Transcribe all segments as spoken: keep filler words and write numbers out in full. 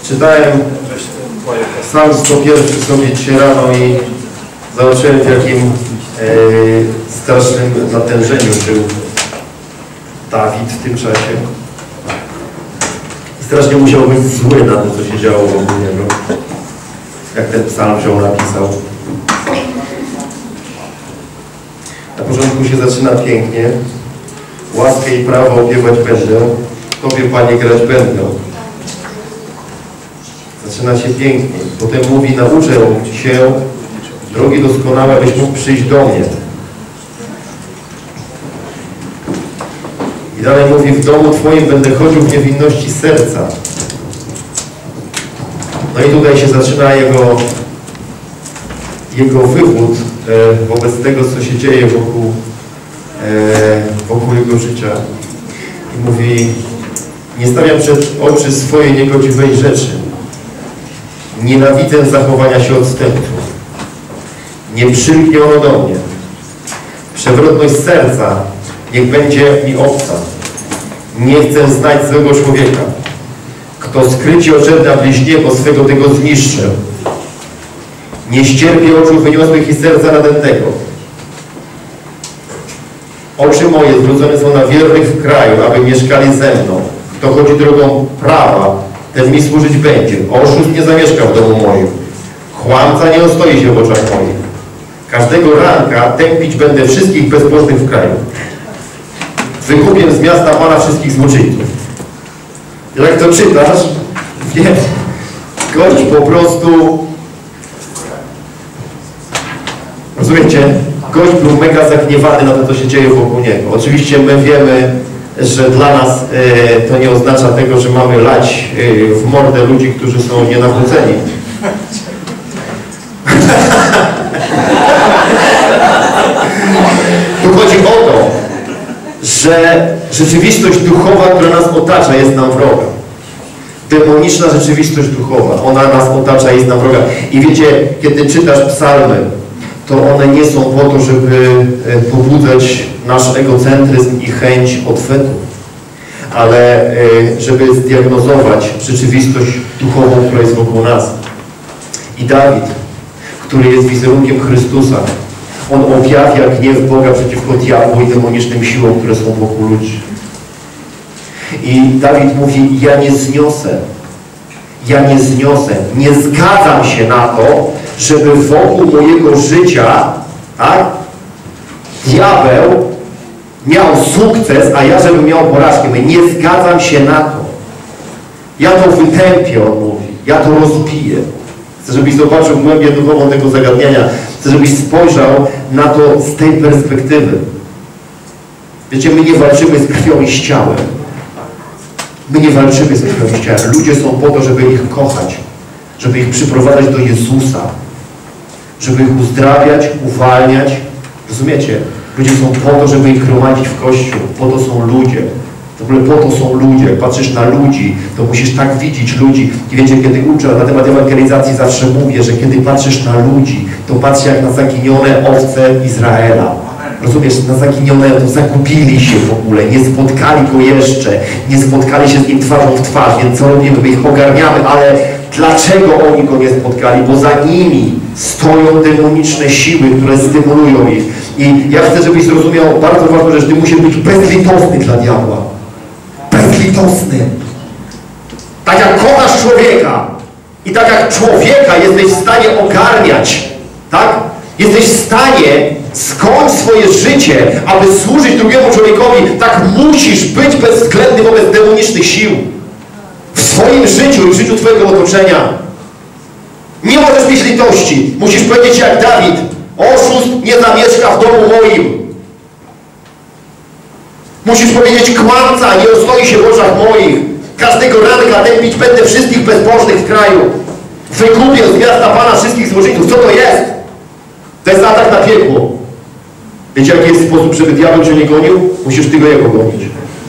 Czytałem Psalm sto jeden sobie dzisiaj rano i zobaczyłem, w jakim e, strasznym natężeniu żył Dawid w tym czasie. Strasznie musiał być zły na to, co się działo wokół niego. Jak ten psalm wziął, napisał. Na początku się zaczyna pięknie. Łaskę i prawo opiewać będę, Tobie, Panie, grać będę. Zaczyna się pięknie. Potem mówi, nauczę się drogi doskonałe, byś mógł przyjść do mnie. I dalej mówi, w domu Twoim będę chodził w niewinności serca. No i tutaj się zaczyna jego, jego wywód e, wobec tego, co się dzieje wokół, e, wokół jego życia. I mówi, nie stawiam przed oczy swojej niegodziwej rzeczy. Nienawidzę zachowania się odstępów. Nie przylgnie ono do mnie. Przewrotność serca niech będzie mi obca. Nie chcę znać złego człowieka. Kto skrycie oczernia bliźnie, bo swego tego zniszczę. Nie ścierpię oczu wyniosłych i serca nadętego. Oczy moje zwrócone są na wiernych w kraju, aby mieszkali ze mną. Kto chodzi drogą prawa, ten mi służyć będzie. Oszust nie zamieszka w domu moim. Kłamca nie ostoi się w oczach moich. Każdego ranka tępić będę wszystkich bezbożnych w kraju. Wykupię z miasta Pana wszystkich złoczyńców. Jak to czytasz, wiesz, gość po prostu, rozumiecie, gość był mega zagniewany na to, co się dzieje wokół niego. Oczywiście my wiemy, że dla nas e, to nie oznacza tego, że mamy lać e, w mordę ludzi, którzy są nienawróceni. Tu chodzi o to, że rzeczywistość duchowa, która nas otacza, jest nam wroga. Demoniczna rzeczywistość duchowa, ona nas otacza, jest nam wroga. I wiecie, kiedy czytasz psalmy, to one nie są po to, żeby pobudzać nasz egocentryzm i chęć odwetu, ale żeby zdiagnozować rzeczywistość duchową, która jest wokół nas. I Dawid, który jest wizerunkiem Chrystusa, on objawia gniew Boga przeciwko diabłu i demonicznym siłom, które są wokół ludzi. I Dawid mówi, ja nie zniosę, ja nie zniosę, nie zgadzam się na to, żeby wokół mojego życia, tak, diabeł miał sukces, a ja żebym miał porażkę. Nie zgadzam się na to. Ja to wytępię, on mówi. Ja to rozbiję. Chcę, żebyś zobaczył głębię duchową tego zagadnienia. Chcę, żebyś spojrzał na to z tej perspektywy. Wiecie, my nie walczymy z krwią i z ciałem. My nie walczymy z krwią i z ciałem. Ludzie są po to, żeby ich kochać. Żeby ich przyprowadzać do Jezusa. Żeby ich uzdrawiać, uwalniać. Rozumiecie? Ludzie są po to, żeby ich gromadzić w Kościół. Po to są ludzie. W ogóle po to są ludzie. Jak patrzysz na ludzi, to musisz tak widzieć ludzi. I wiecie, kiedy uczę na temat ewangelizacji, zawsze mówię, że kiedy patrzysz na ludzi, to patrz jak na zaginione owce Izraela. Rozumiesz, na zaginione, to zagubili się w ogóle, nie spotkali go jeszcze, nie spotkali się z nim twarzą w twarz, więc co robimy? My ich ogarniamy, ale dlaczego oni go nie spotkali? Bo za nimi stoją demoniczne siły, które stymulują ich. I ja chcę, żebyś zrozumiał bardzo ważną rzecz, ty musisz być bezlitosny dla diabła. Bezlitosny. Tak jak kochasz człowieka i tak jak człowieka jesteś w stanie ogarniać, tak? Jesteś w stanie skończyć swoje życie, aby służyć drugiemu człowiekowi, tak musisz być bezwzględny wobec demonicznych sił. W swoim życiu i w życiu twojego otoczenia. Nie możesz mieć litości. Musisz powiedzieć jak Dawid. Oszust nie zamieszka w domu moim. Musisz powiedzieć kłamca nie ostoi się w oczach moich. Każdego ranka tępić będę wszystkich bezbożnych w kraju. Wykupię z miasta Pana wszystkich złoczyńców. Co to jest? To jest atak na piekło. Wiecie jaki jest sposób, żeby diabeł cię nie gonił? Musisz ty go jego gonić.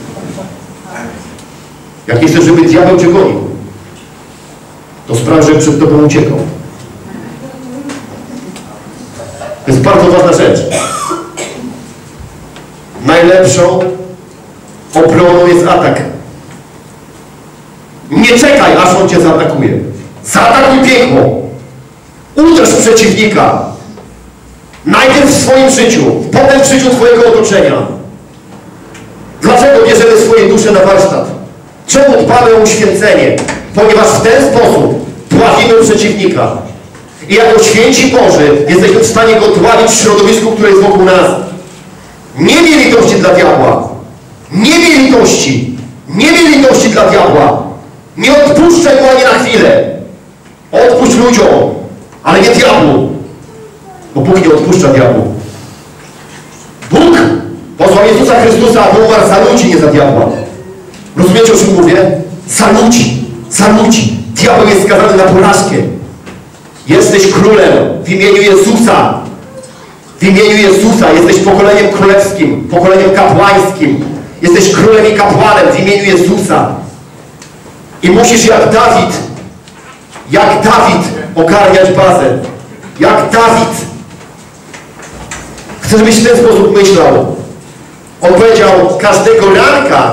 Jak nie chcesz, żeby diabeł cię gonił, to spraw, że przed tobą uciekał. To jest bardzo ważna rzecz. Najlepszą obroną jest atak. Nie czekaj, aż on cię zaatakuje. Zaatakuj piekło. Uderz przeciwnika. Najpierw w swoim życiu, potem w życiu twojego otoczenia. Dlaczego bierzemy swoje dusze na warsztat? Czemu dbamy o uświęcenie? Ponieważ w ten sposób dławimy przeciwnika. I jako święci Boży jesteśmy w stanie go dławić w środowisku, które jest wokół nas. Nie miej litości dla diabła. Nie miej litości. Nie miej litości dla diabła. Nie odpuszczaj mu ani na chwilę. Odpuść ludziom, ale nie diabłu. Bo Bóg nie odpuszcza diabłu. Bóg posłał Jezusa Chrystusa, aby umarł za ludzi, nie za diabła. Rozumiecie, o czym mówię? Za ludzi. Za ludzi. Diabeł jest skazany na porażkę. Jesteś królem w imieniu Jezusa. W imieniu Jezusa jesteś pokoleniem królewskim, pokoleniem kapłańskim. Jesteś królem i kapłanem w imieniu Jezusa. I musisz jak Dawid, jak Dawid ogarniać bazę. Jak Dawid. Chcę, żebyś w ten sposób myślał. On powiedział, każdego ranka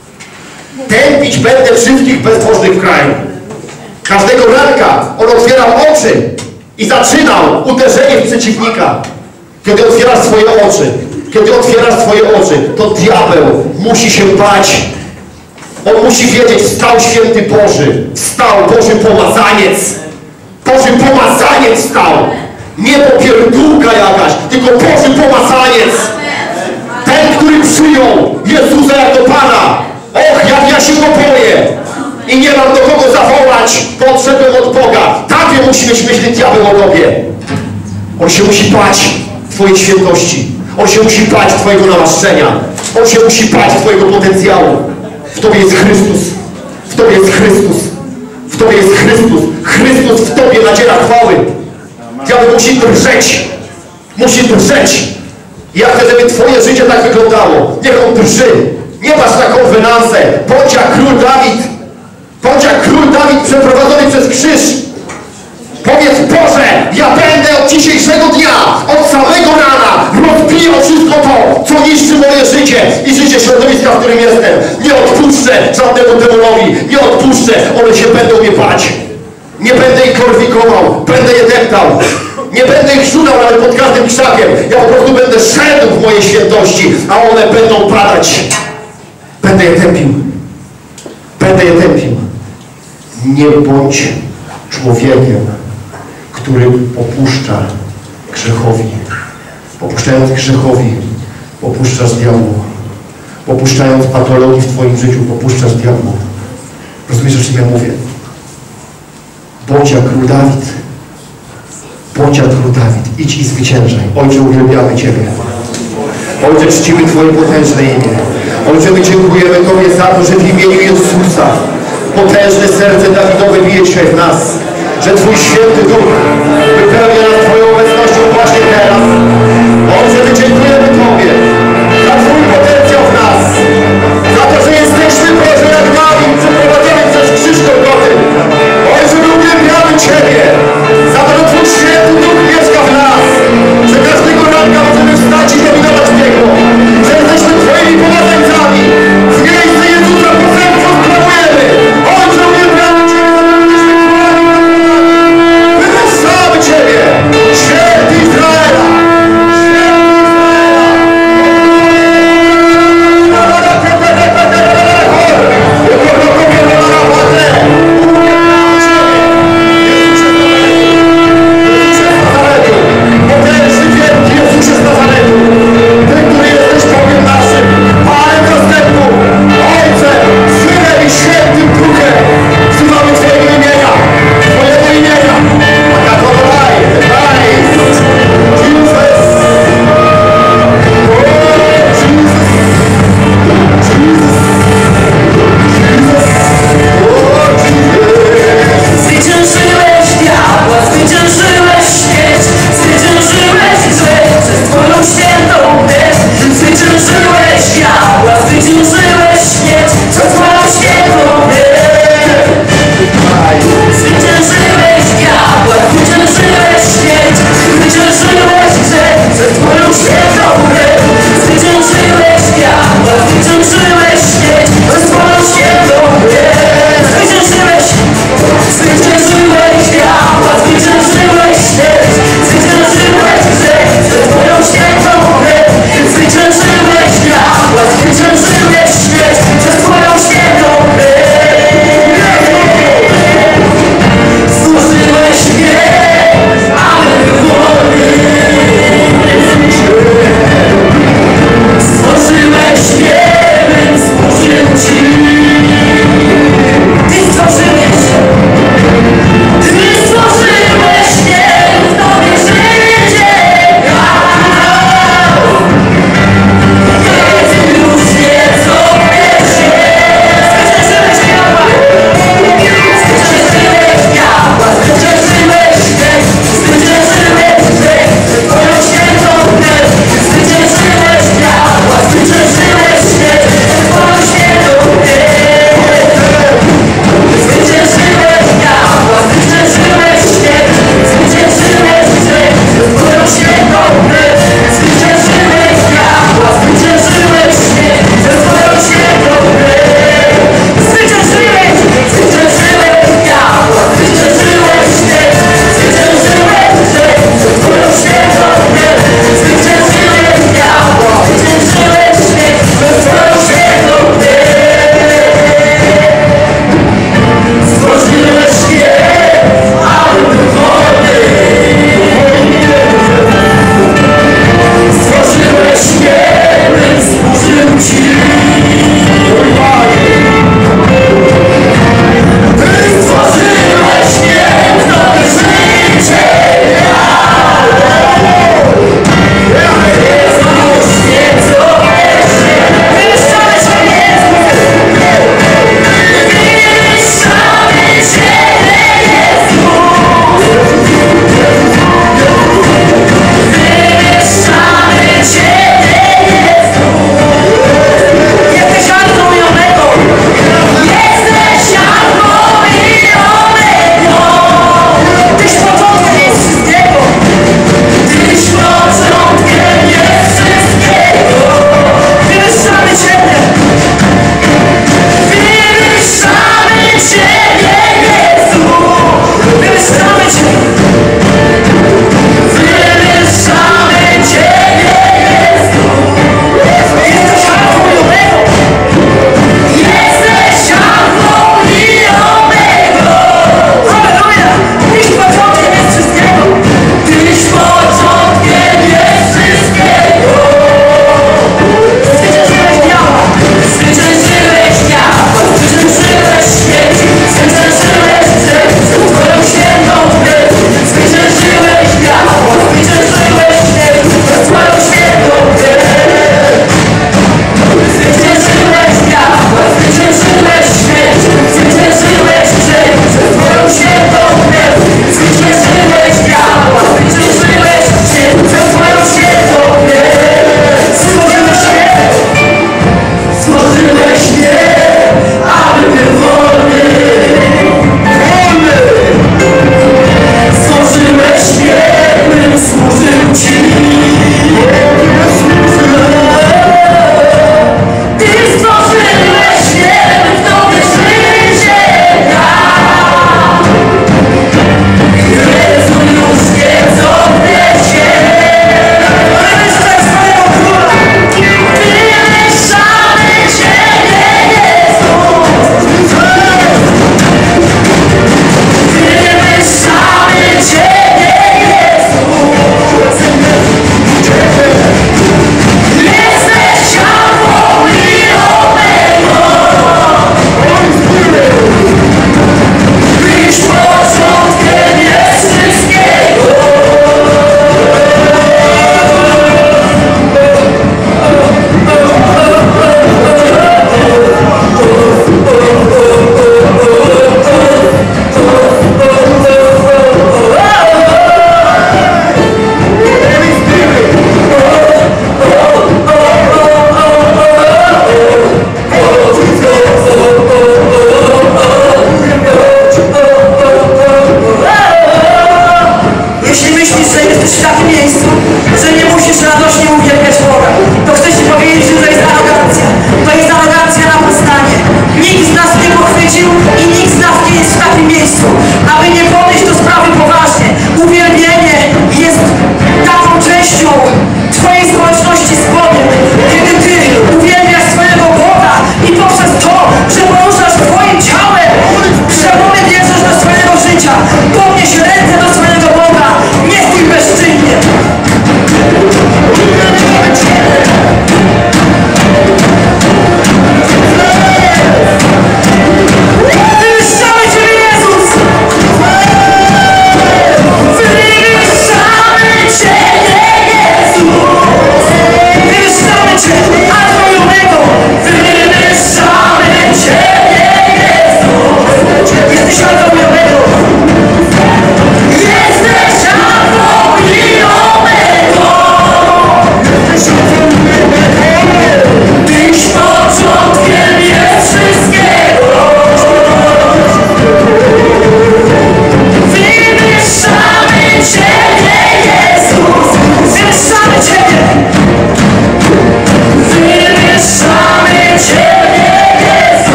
tępić będę wszystkich bezbożnych w kraju. Każdego ranka on otwierał oczy i zaczynał uderzenie w przeciwnika. Kiedy otwierasz swoje oczy, kiedy otwierasz swoje oczy, to diabeł musi się bać. On musi wiedzieć, wstał święty Boży, wstał Boży pomazaniec. Boży pomazaniec wstał. Nie popierdółka jakaś, tylko Boży pomazaniec. Ten, który przyjął Jezusa jako Pana. Och, jak ja się go boję. I nie mam do kogo zawołać, bo odszedłem od Boga. Takie musi mieć myśli diabeł o Tobie. On się musi bać Twojej świętości. On się musi bać Twojego namaszczenia. On się musi bać Twojego potencjału. W Tobie jest Chrystus. W Tobie jest Chrystus. W Tobie jest Chrystus. Chrystus w Tobie nadziera chwały. Diabeł musi drżeć. Musi drżeć. Ja chcę, żeby Twoje życie tak wyglądało. Niech on drży. Nie patrz na konwenansę. Bądź jak król Dawid. Bądź jak król Dawid przeprowadzony przez krzyż. Powiedz, Boże, ja będę od dzisiejszego dnia, od samego rana rozbijał wszystko to, co niszczy moje życie i życie środowiska, w którym jestem. Nie odpuszczę żadnemu demonowi. Nie odpuszczę. One się będą mnie bać. Nie będę ich glorifikował. Będę je deptał. Nie będę ich szukał nawet pod każdym krzakiem. Ja po prostu będę szedł w mojej świętości, a one będą padać. Będę je tępił. Będę je tępił. Nie bądź człowiekiem, który popuszcza grzechowi. Popuszczając grzechowi, popuszczasz diabłu. Popuszczając patologii w Twoim życiu, popuszczasz diabłu. Rozumiesz, o czym ja mówię? Bądź jak król Dawid. Bądź jak król Dawid. Idź i zwyciężaj. Ojcze, uwielbiamy Ciebie. Ojcze, czcimy Twoje potężne imię. Ojcze, my dziękujemy Tobie za to, że w imieniu Jezusa potężne serce Dawidowe bije dzisiaj w nas. Że Twój Święty Duch wypełnia nas Twoją obecnością właśnie teraz. Ojcze, my dziękujemy Tobie za Twój potencjał w nas. Za to, że jesteśmy, Boże, jak Dawid, przeprowadzeni przez krzyż Golgoty. Ojcze, my uwielbiamy Ciebie za to, że Twój Święty Duch mieszka w nas. Że każdego ranka możemy wstać i dominować piekło. Że jesteśmy Twoimi pomazańcami. W miejsce Jezusa posępstwo sprawujemy. Ojcze, uwielbiamy Ciebie. Wywyższamy Ciebie, Święty Izraela,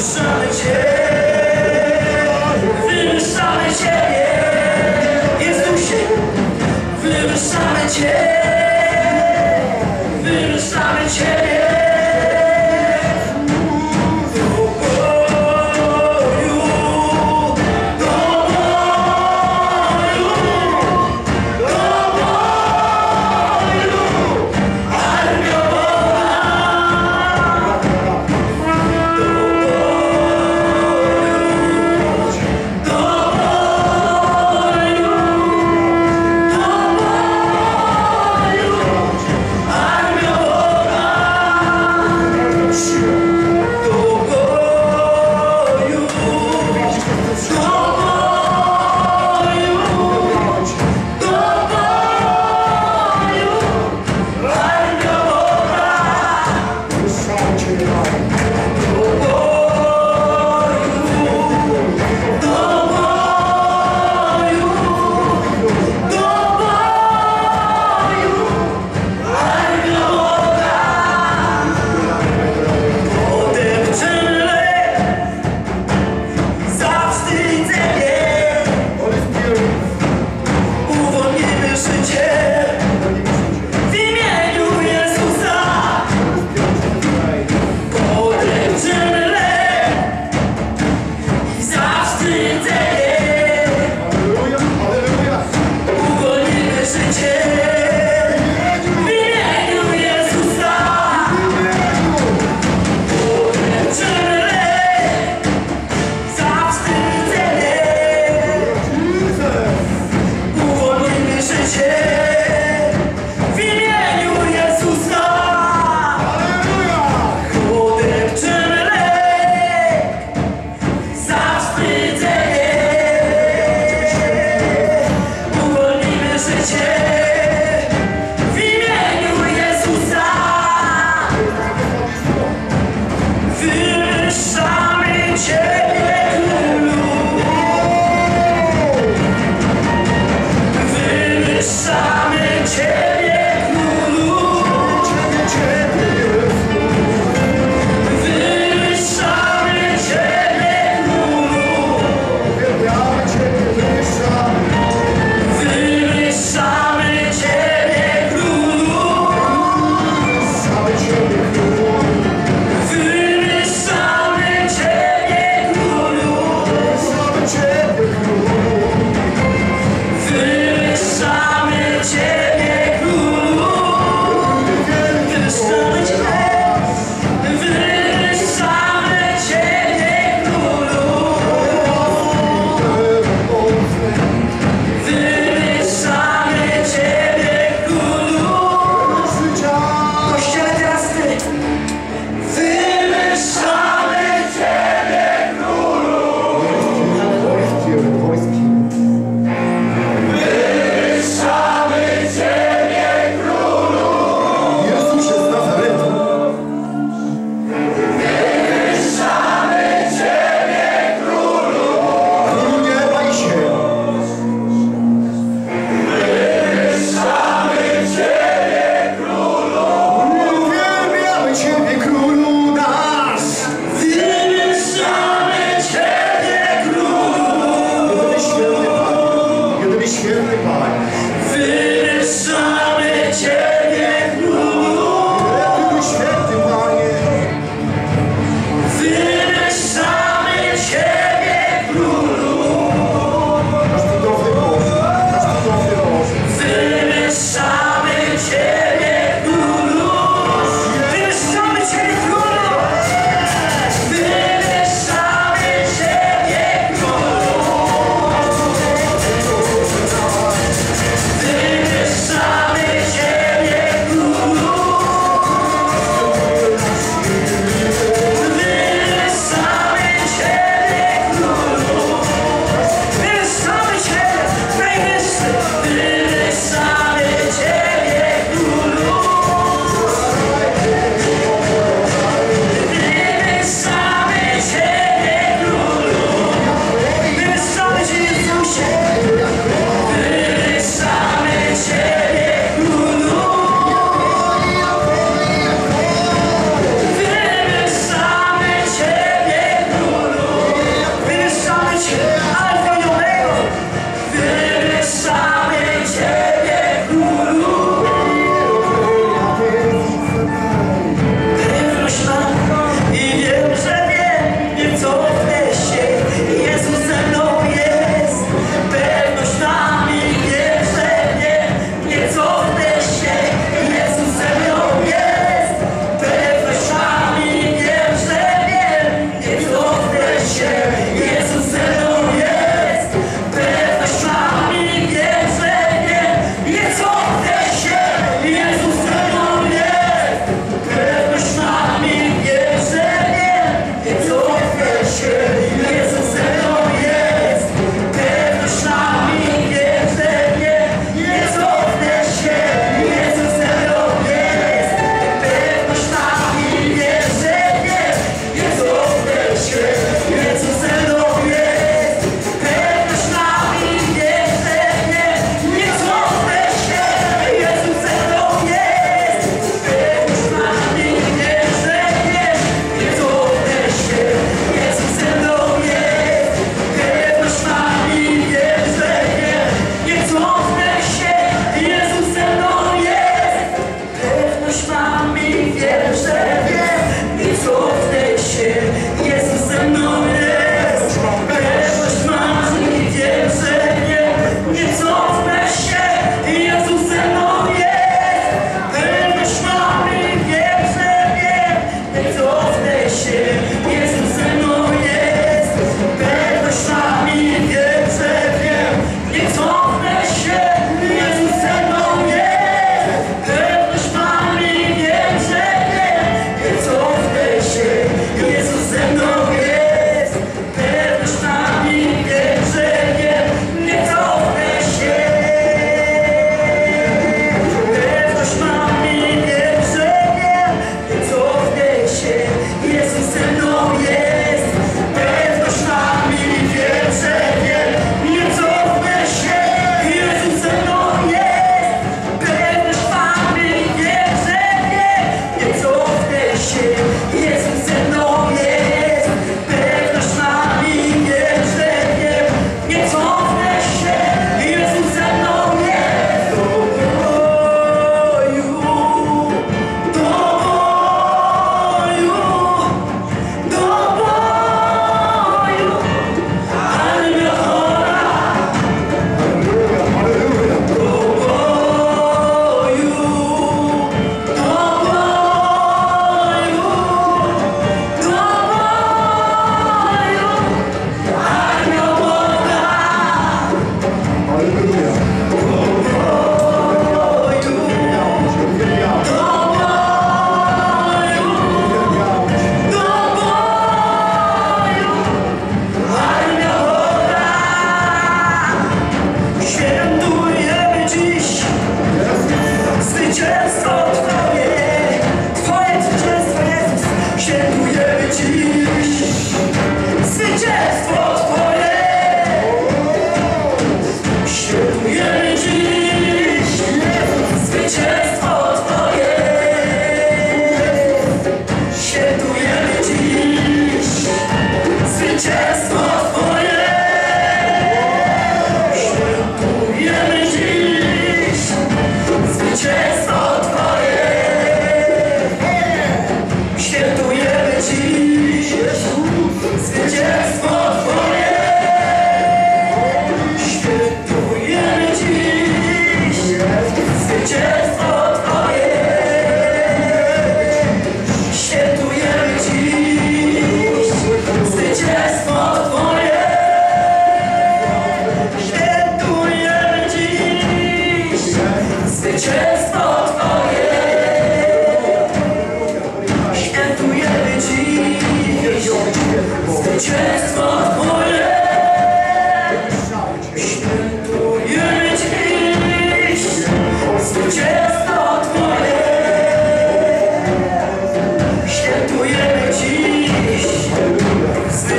wywyższamy Cię, wywyższamy Ciebie, Jezusie, wywyższamy Cię, wywyższamy Ciebie. Armio Boga!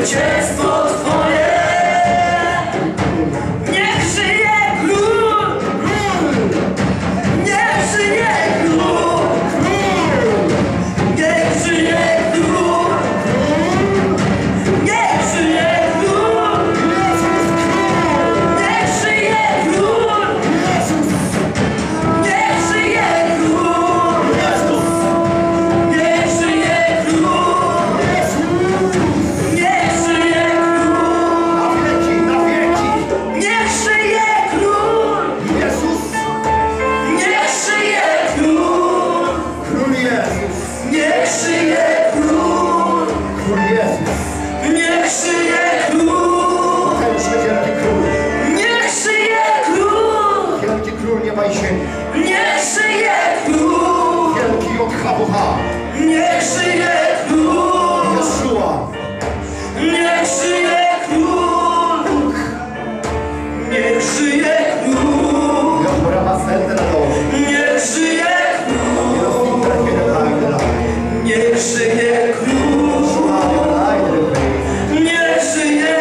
zwycięstwo Twoje. Niech żyje król, niech żyje król, niech żyje król, niech żyje król, niech żyje król, niech żyje król, niech żyje król, niech żyje król, Na wieki, na wieki. niech żyje król, Jezus, niech żyje król, Król Jezus, niech żyje król, Król Jezus. niech żyje król, Potężny wielki król. niech żyje król, Wielki król nieba i ziemi. niech żyje król, Wielki od Habucha. niech żyje król, Jeszua. niech żyje król, niech żyje król, Jehova Sendero. niech żyje król, niech żyje król, niech żyje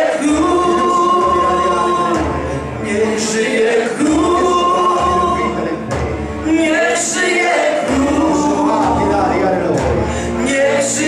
król, niech żyje król, niech żyje król, niech żyje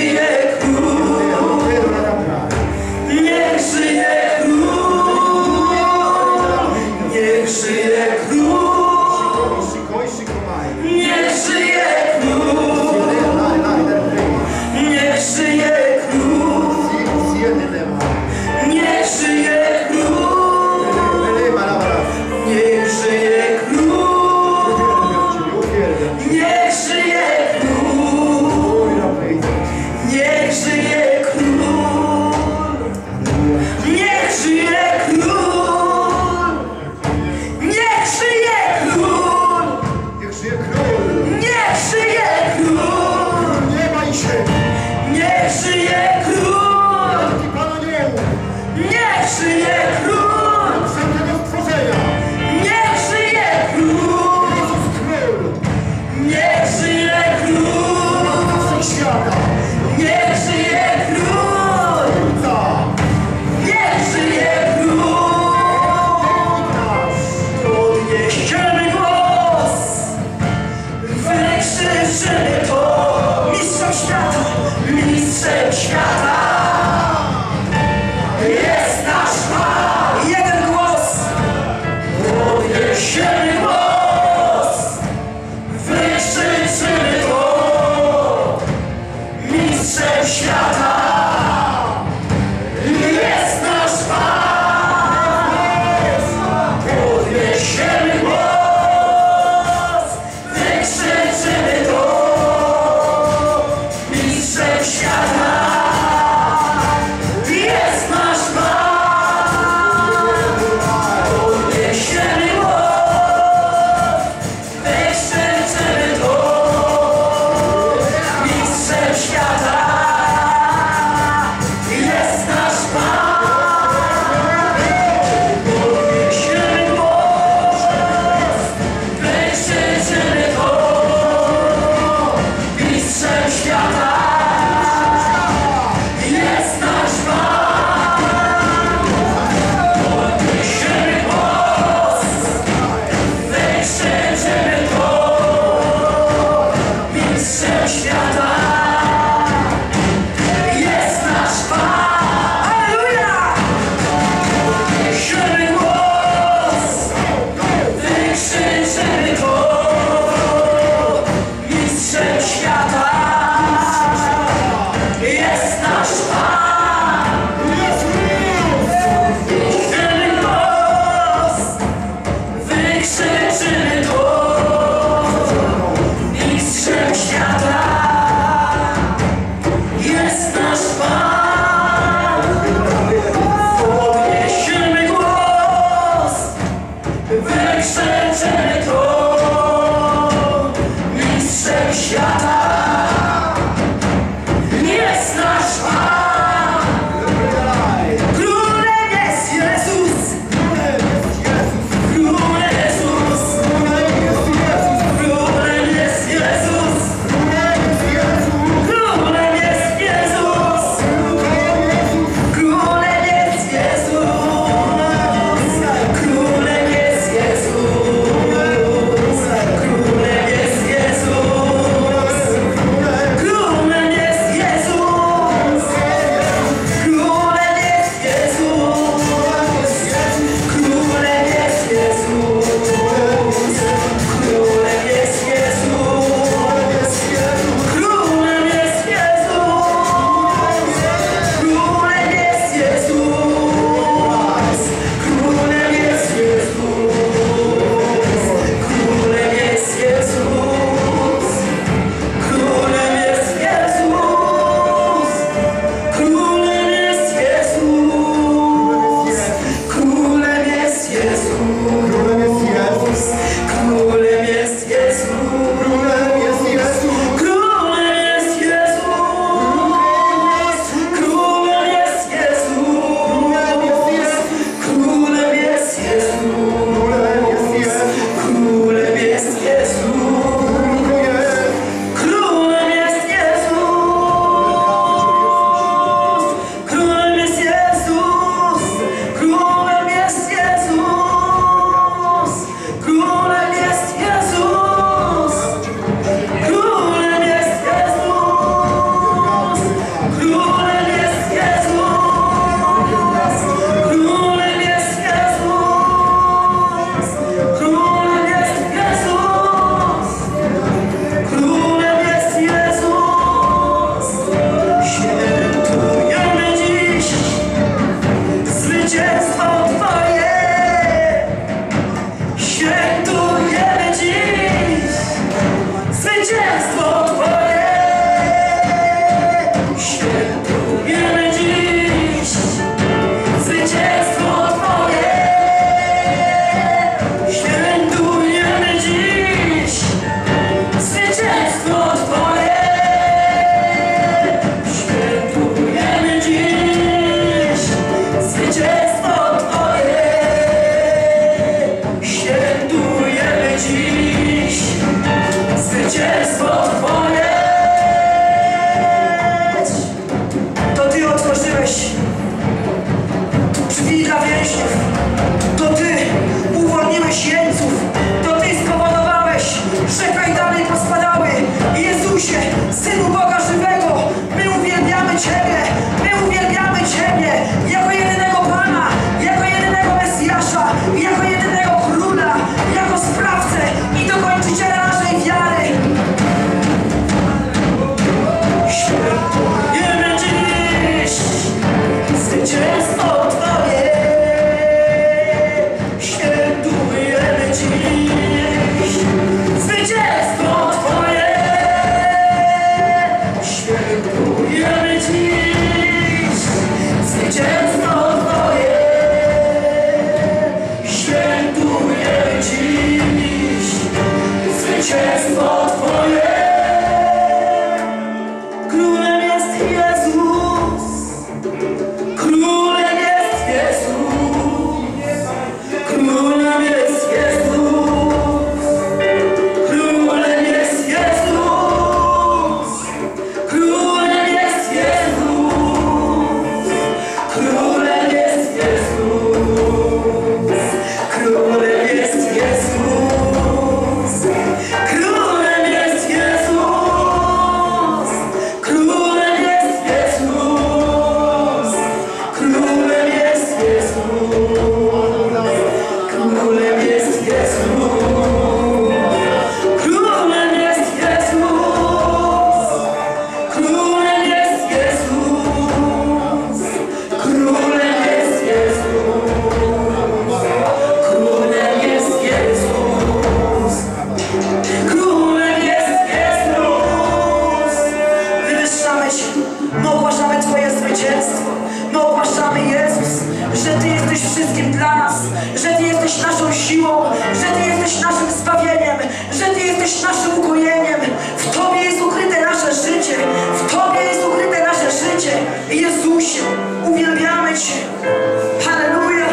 wszystkim dla nas, że Ty jesteś naszą siłą, że Ty jesteś naszym zbawieniem, że Ty jesteś naszym ukojeniem. W Tobie jest ukryte nasze życie, w Tobie jest ukryte nasze życie. Jezusie, uwielbiamy Cię. Halleluja.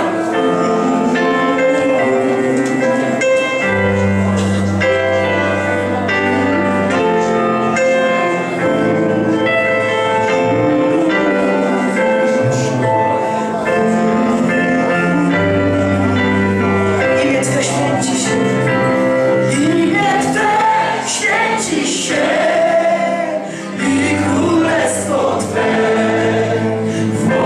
Święci się i królestwo Twe.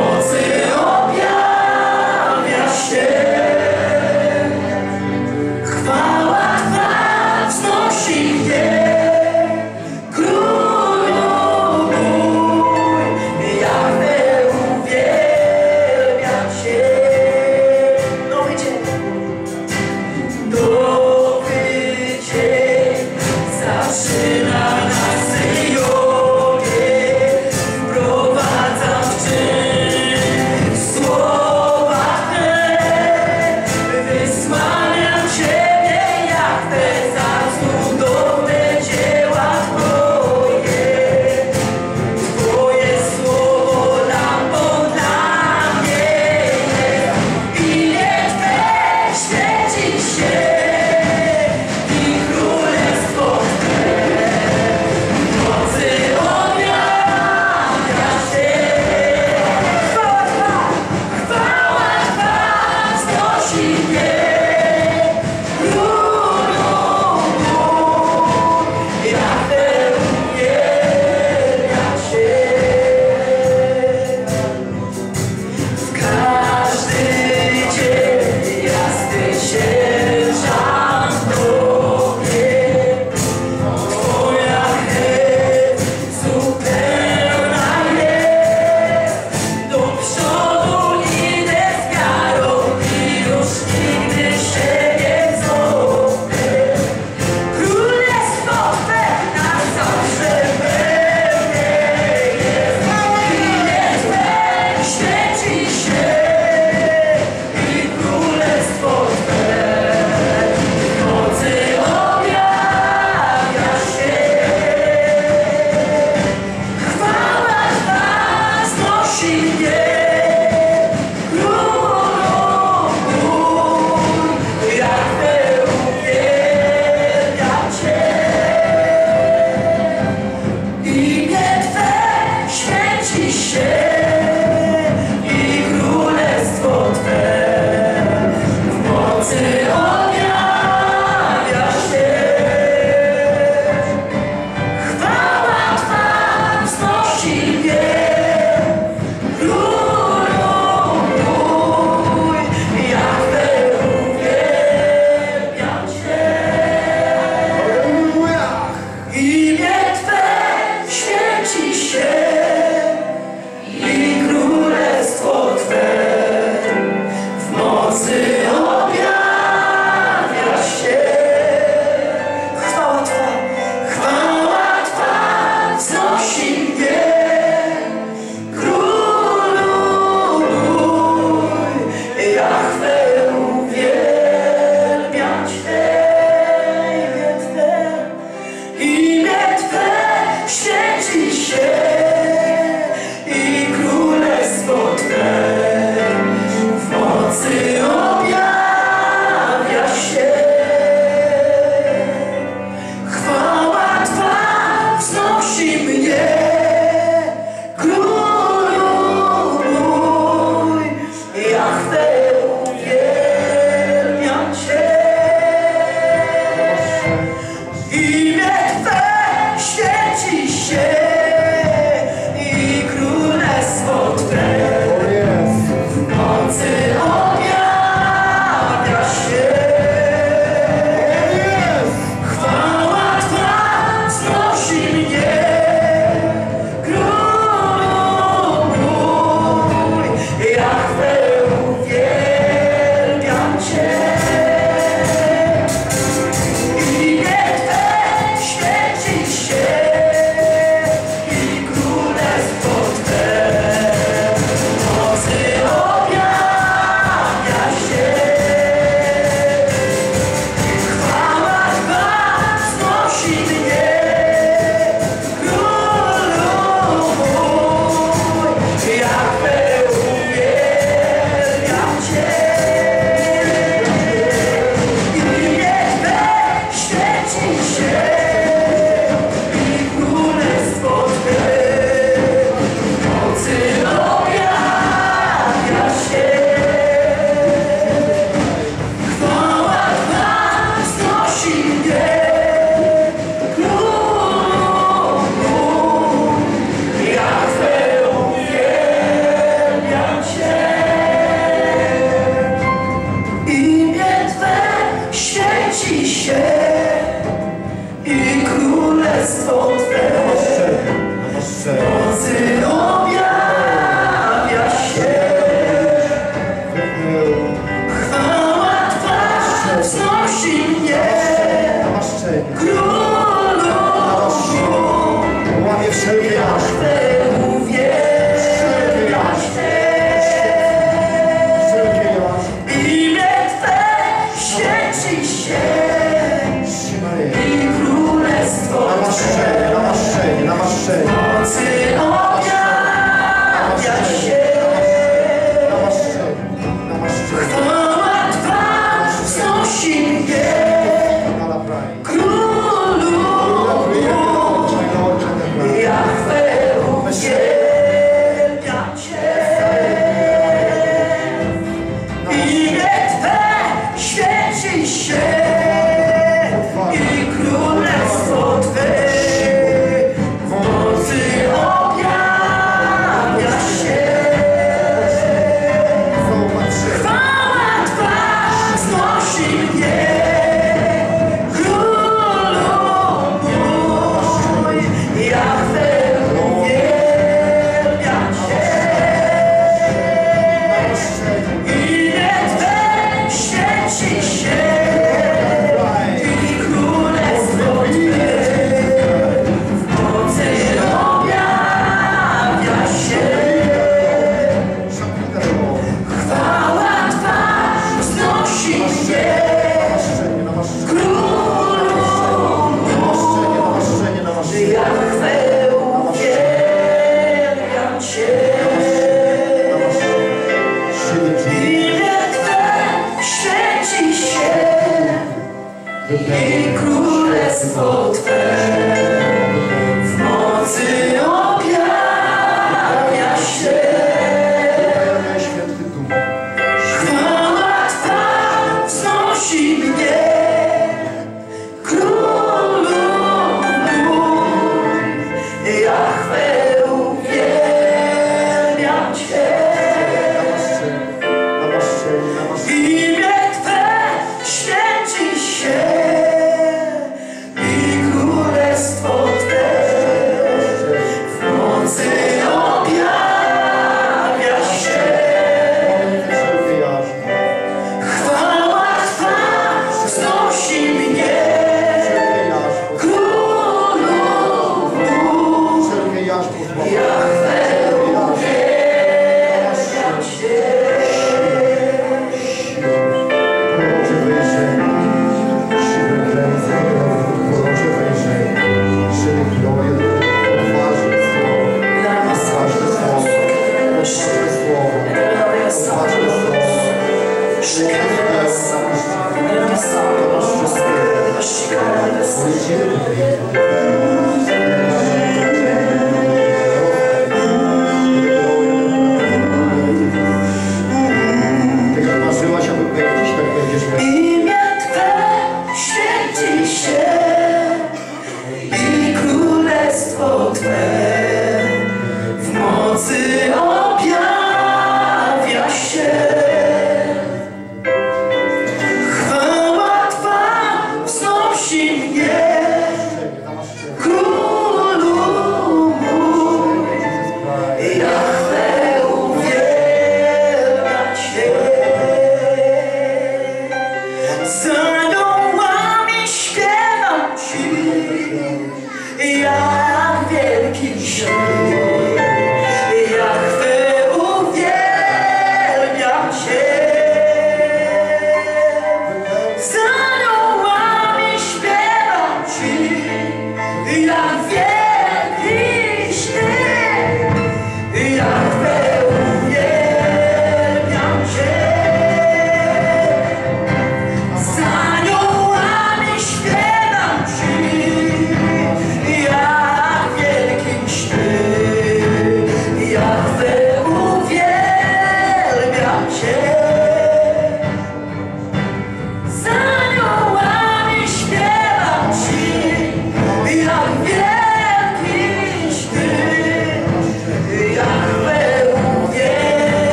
i królestwo Twe w mocy objawia się. Chwała Twa wznosi mnie, Królu mój, Jahwe, uwielbiam Cię. Imię Twe święci się i królestwo Twe w mocy objawia się. Chwała Twa wznosi mnie, Królu mój, Jahwe, uwielbiam Cię. Imię Twe święci się i królestwo Twe w mocy objawia się. Chwała Twa wznosi mnie,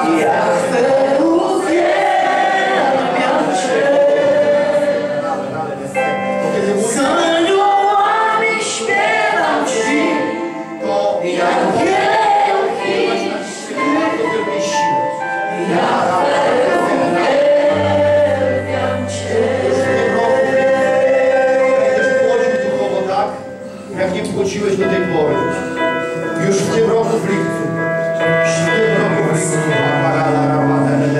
Wróciłeś do tej pory. Już w tym roku w lipcu. W tym roku w lipcu.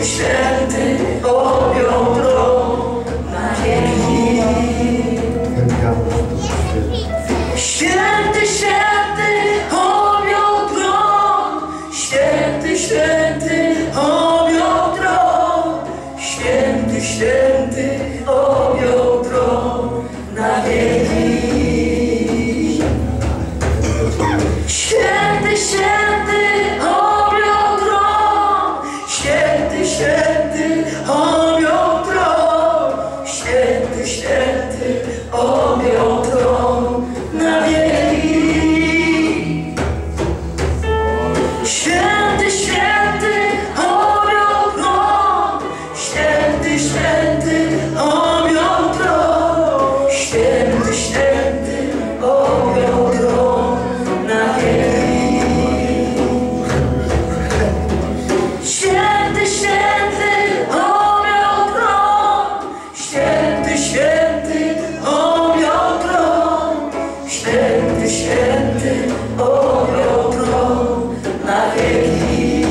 święty objął tron na wieki. Święty, święty objął tron, święty, święty objął tron, święty, święty objął tron na wieki. Święty, święty objął tron, święty, święty objął tron, święty, święty objął tron na wieki. Święty, święty objął tron, święty, święty objął tron, święty, święty objął tron na wieki. Święty, święty objął tron, święty, święty objął tron, święty, święty objął tron na wieki.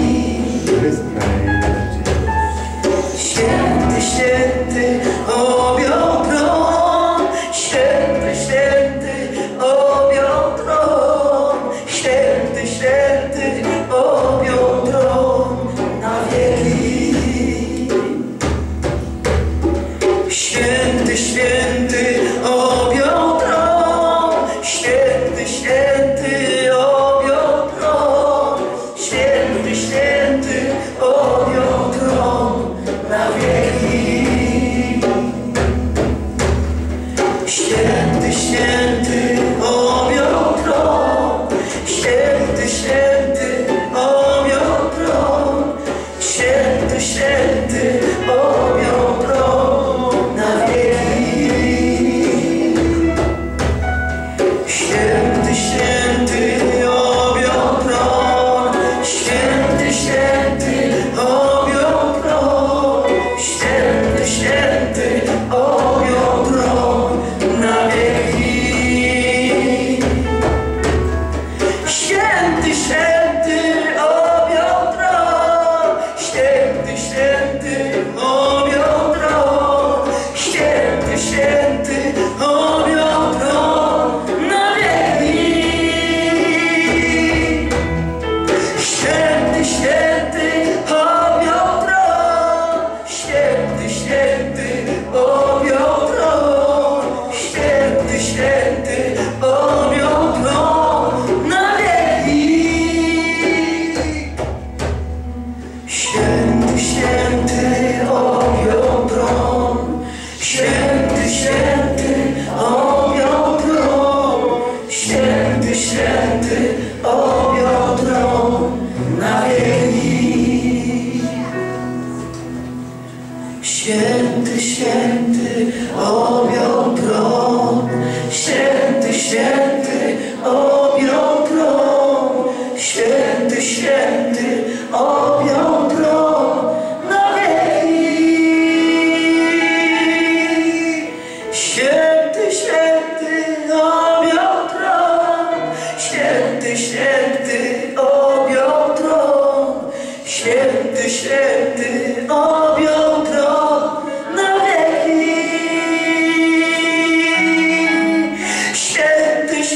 Święty, święty objął tron, święty, święty objął tron, święty, święty objął tron na wieki. Święty, święty objął tron, święty, święty objął tron, święty, święty objął tron na wieki. Święty, święty objął tron, święty, święty objął tron, święty, święty objął tron na wieki. Święty, święty objął tron, święty, święty objął tron, święty, święty objął tron na wieki. Święty, święty objął tron, święty, święty objął tron, święty, święty objął tron na wieki. Święty, święty objął tron, święty, święty objął tron, święty, święty objął tron na wieki. Święty, święty objął tron, święty, święty objął tron, święty, święty objął tron na wieki. Święty, święty objął tron, święty, święty objął tron, święty, święty objął tron na wieki. Święty, święty objął tron, święty, święty objął tron, święty, święty objął tron na wieki. Święty,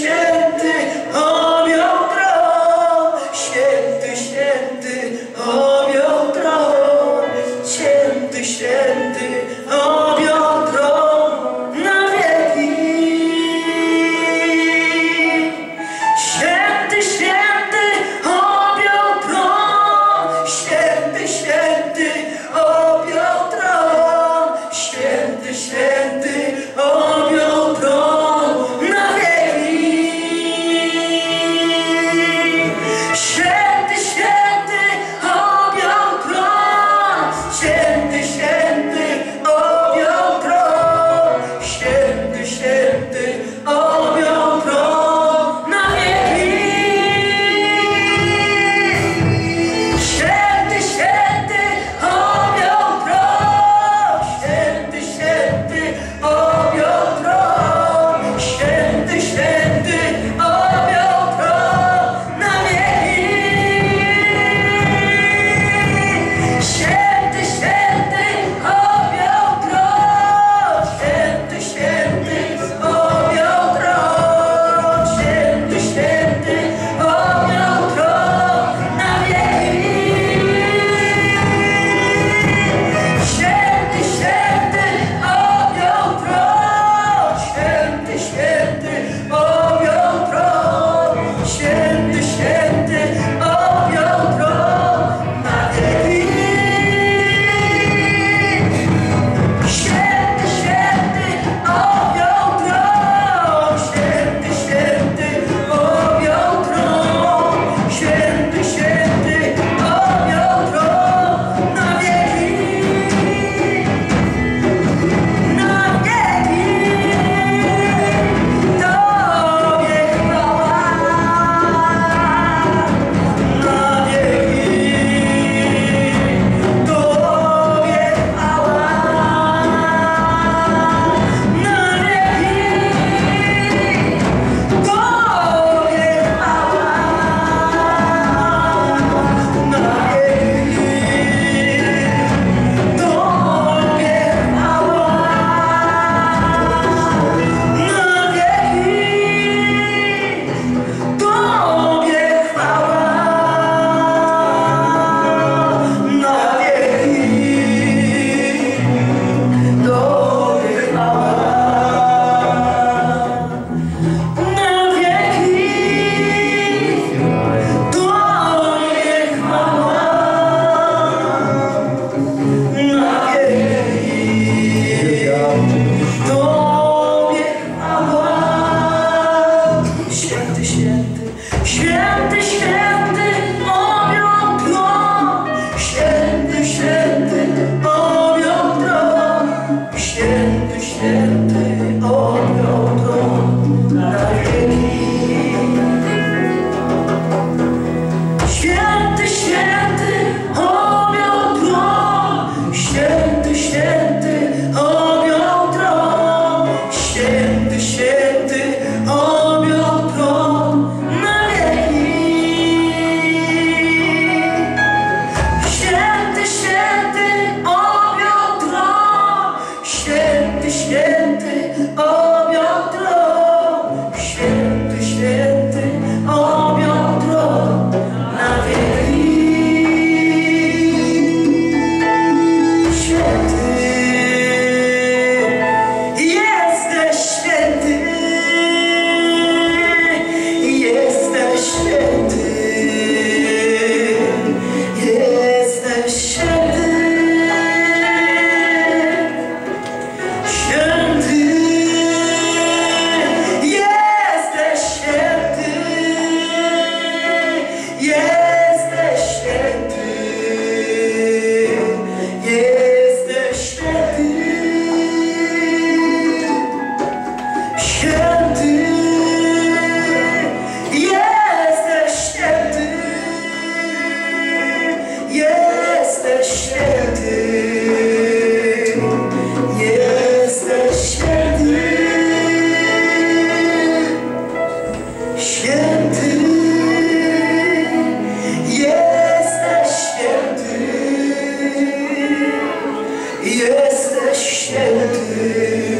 Jesteś święty,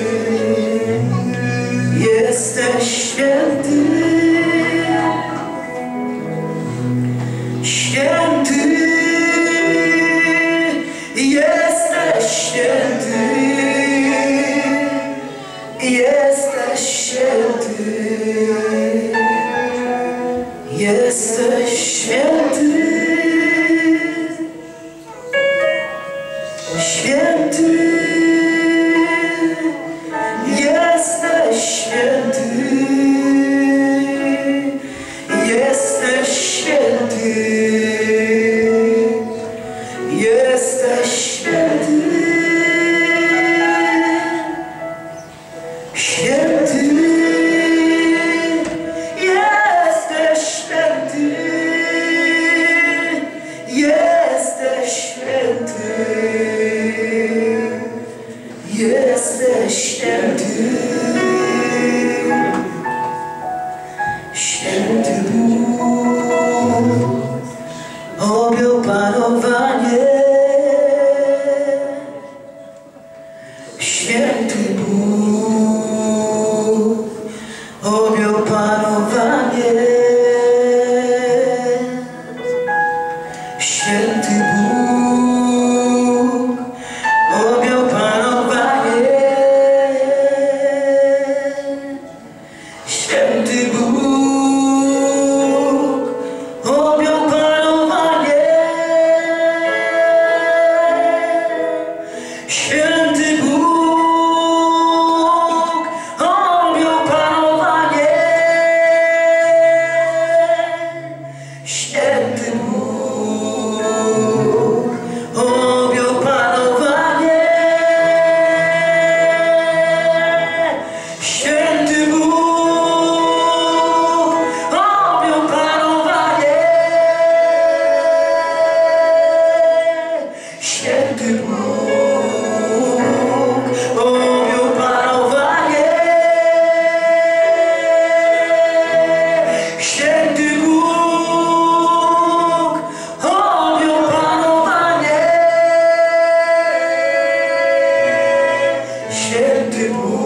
jesteś święty, święty, jesteś święty, jesteś święty, jesteś święty. Święty, jesteś święty, jesteś święty, jesteś święty, święty, jesteś święty, jesteś święty. Jesteś święty, święty Bóg, objął panowanie. Święty Bóg, objął panowanie. Święty Bóg, objął panowanie. Święty Bóg, objął panowanie. Święty Bóg, objął panowanie. Święty Bóg, objął panowanie. Święty Bóg, objął panowanie. Święty Bóg, objął panowanie. Święty Bóg, objął panowanie. Święty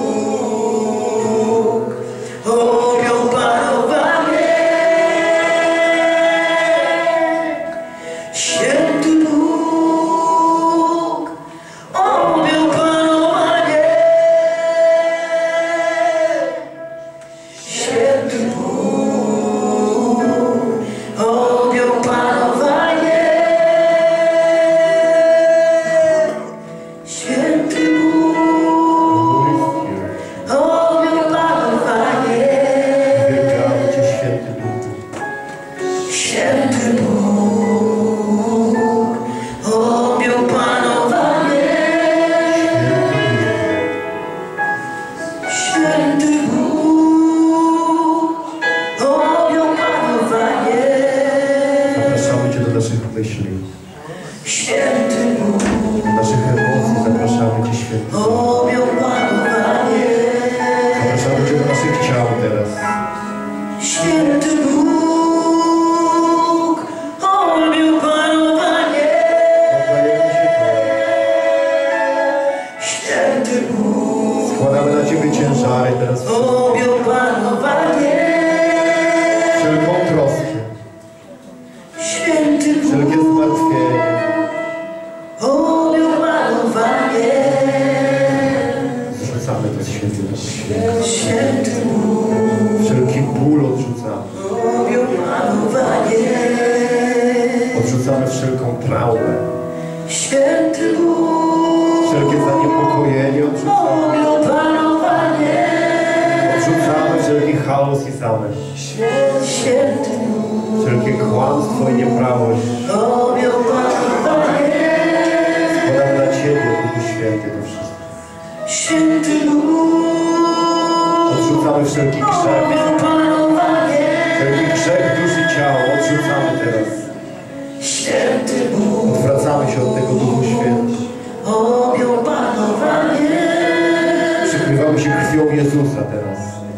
Bóg, objął panowanie. Święty Bóg, objął panowanie. Święty Bóg, objął panowanie. Święty Bóg, objął panowanie. Wielbiamy Cię, święty Bóg. Święty Bóg, objął panowanie. Święty Bóg, objął panowanie. Zapraszamy Cię do naszych myśli, Święty Bóg, do naszych emocji. Zapraszamy Cię, święty Bóg. objął panowanie. Zapraszamy Cię do naszych ciał teraz. Święty Bóg, objął panowanie. Oddajemy się Tobie. Święty Bóg, Składamy na Ciebie ciężary teraz. objął panowanie. Wszelką troskę, Święty Bóg, wszelkie zmartwienie. objął panowanie. Zrzucamy to, święty Bóg. Święty Bóg, Wszelki ból odrzucamy. objął panowanie. Odrzucamy wszelką traumę. Święty Bóg, Wszelkie zaniepokojenie odrzucamy. objął panowanie. Odrzucamy wszelki chaos i zamęt. Święty Bóg, Wszelkie kłamstwo i nieprawość. objął panowanie. Składamy na Ciebie, Duchu Święty, to wszystko. Święty Bóg, Odrzucamy wszelki grzech. objął panowanie. Wszelki grzech duszy i ciała odrzucamy teraz. Święty Bóg, Odwracamy się od tego, Duchu Święty. objął panowanie. Przykrywamy się krwią Jezusa teraz.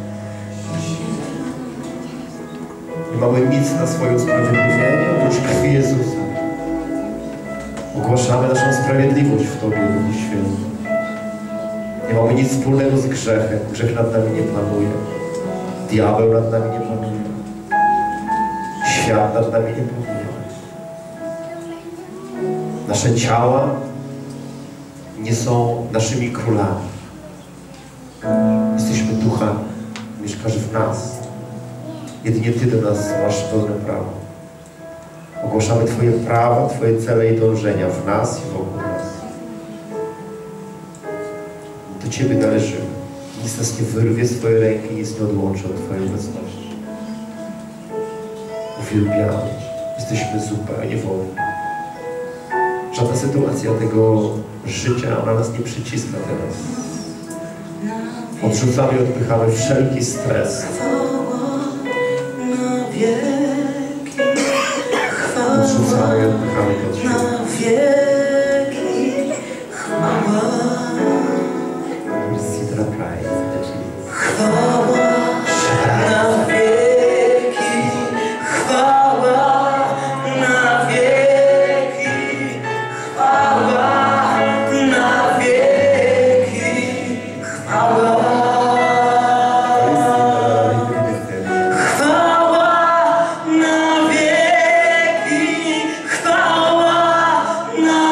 Nie mamy nic na swoje usprawiedliwienie oprócz krwi Jezusa. Ogłaszamy naszą sprawiedliwość być w Tobie, Duchu Święty. Nie mamy nic wspólnego z grzechem. Grzech nad nami nie panuje. Diabeł nad nami nie panuje. Świat nad nami nie panuje. Nasze ciała nie są naszymi królami. Jesteśmy duchami. Mieszkasz w nas. Jedynie Ty do nas masz pełne prawo. Ogłaszamy Twoje prawa, Twoje cele i dążenia w nas i wokół nas. Do Ciebie należymy. Nic nas nie wyrwie z Twojej ręki, nic nie odłączy od Twojej obecności. Uwielbiamy Cię. Jesteśmy zupełnie wolni. Żadna sytuacja tego życia, ona nas nie przyciska teraz. Odrzucamy i odpychamy wszelki stres. Odrzucamy i odpychamy to od siebie. Receive the praise that Jesus. Chwała na wieki, chwała na wieki, chwała na wieki, chwała. Chwała na wieki, chwała na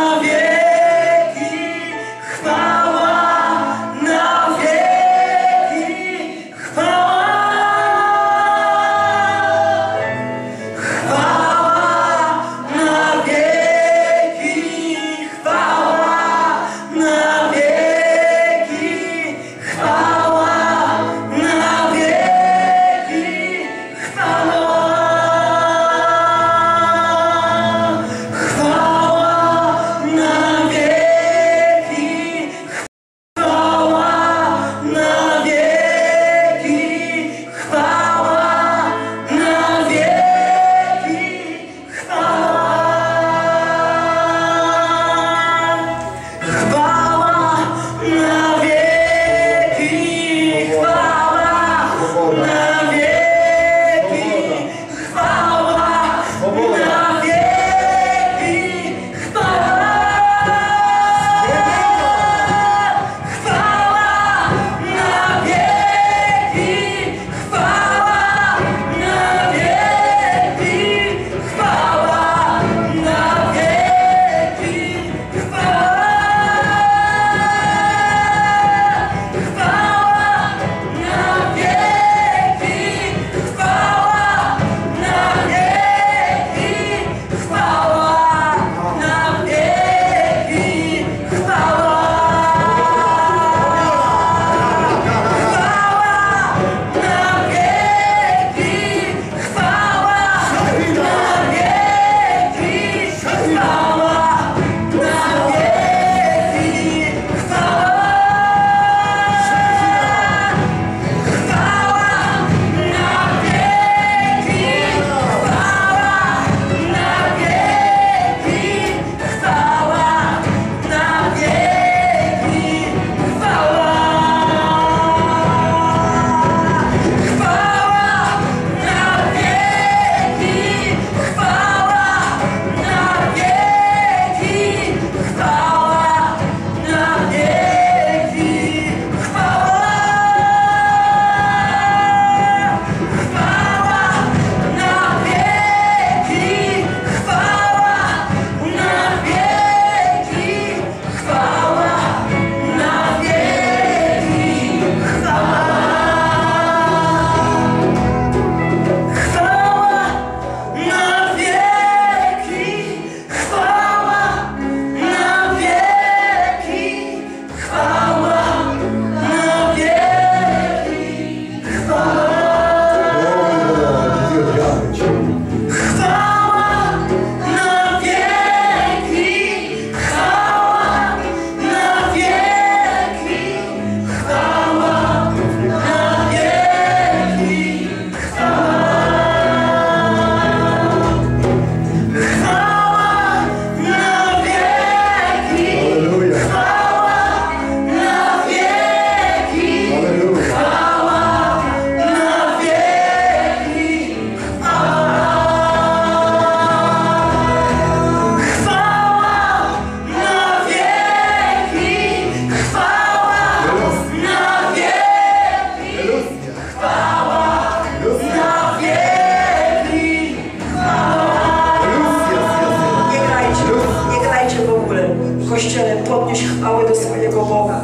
podnieść chwałę do swojego Boga.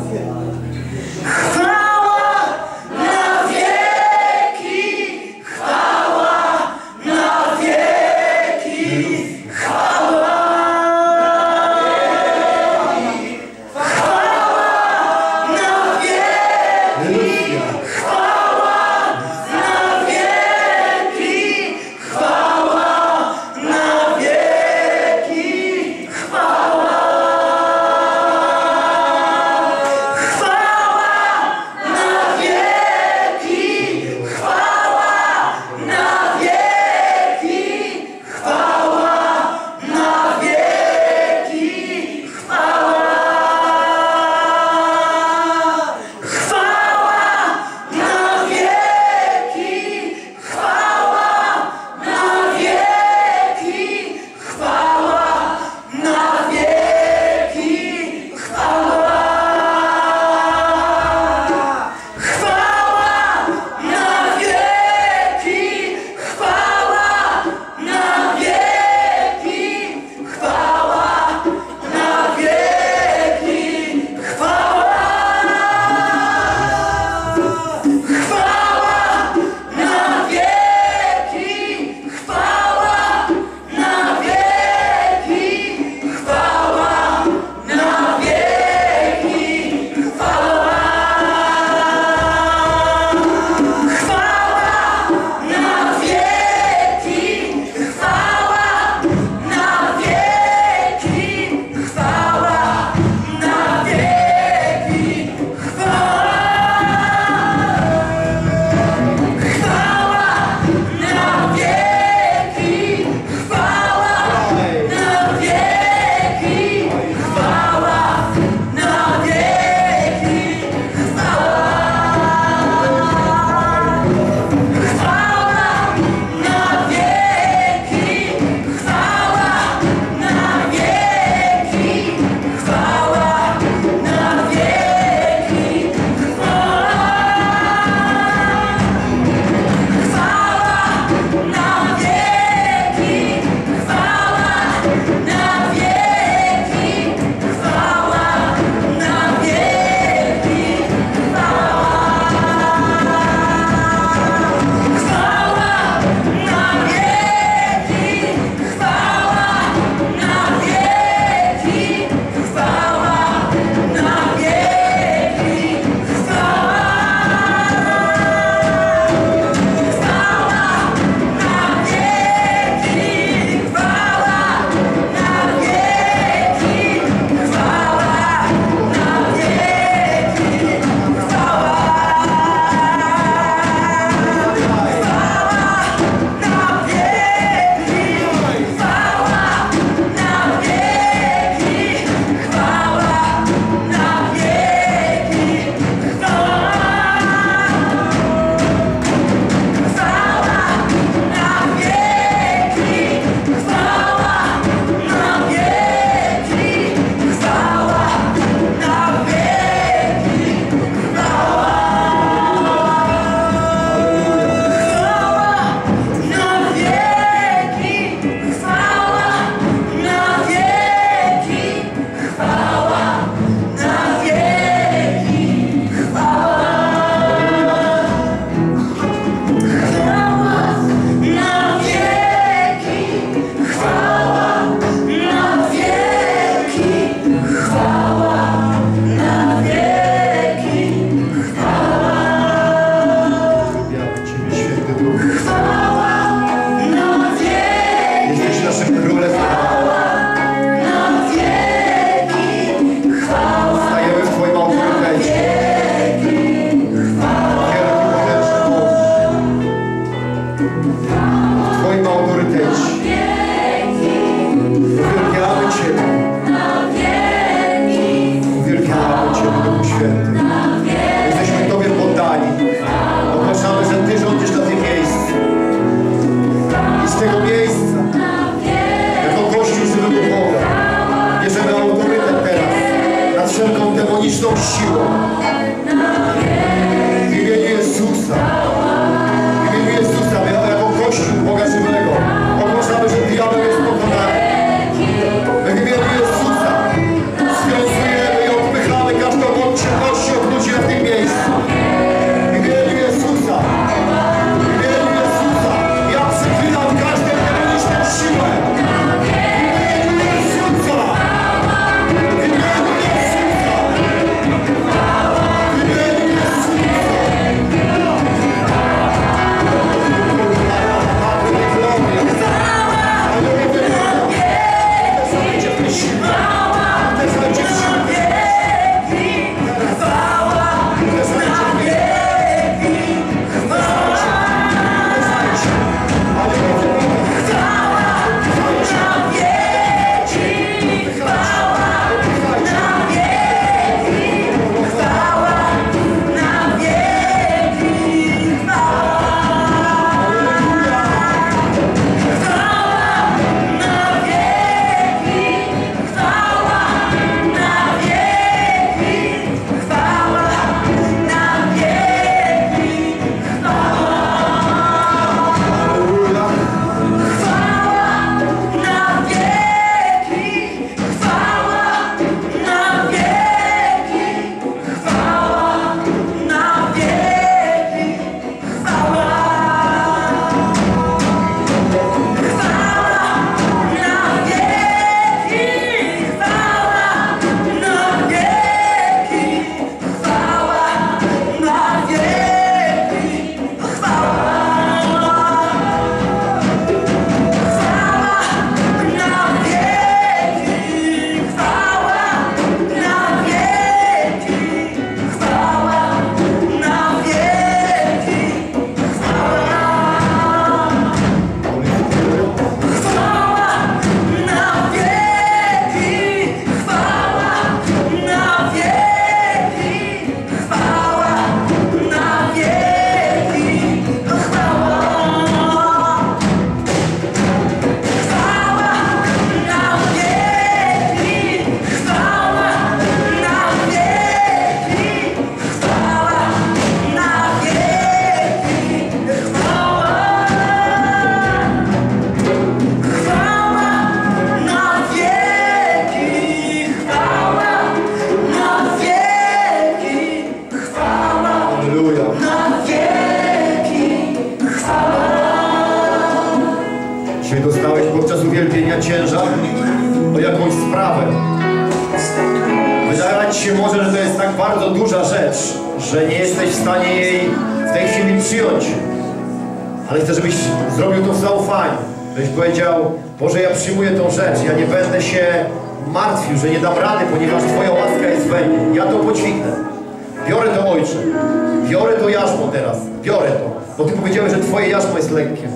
Chwała na wieki, chwała na wieki, chwała. demoniczną siłą. W imieniu Jezusa. W imieniu Jezusa, my jako Kościół Boga żywego ogłaszamy, że diabeł jest pokonany. My w imieniu Jezusa związujemy dźwigania ciężar, o jakąś sprawę. Wydawać się może, że to jest tak bardzo duża rzecz, że nie jesteś w stanie jej w tej chwili przyjąć. Ale chcę, żebyś zrobił to w zaufaniu. Żebyś powiedział, Boże, ja przyjmuję tą rzecz, ja nie będę się martwił, że nie dam rady, ponieważ Twoja łaska jest we mnie. Ja to podźwignę. Biorę to, Ojcze. Biorę to jarzmo teraz. Biorę to. Bo Ty powiedziałeś, że Twoje jarzmo jest lekkie.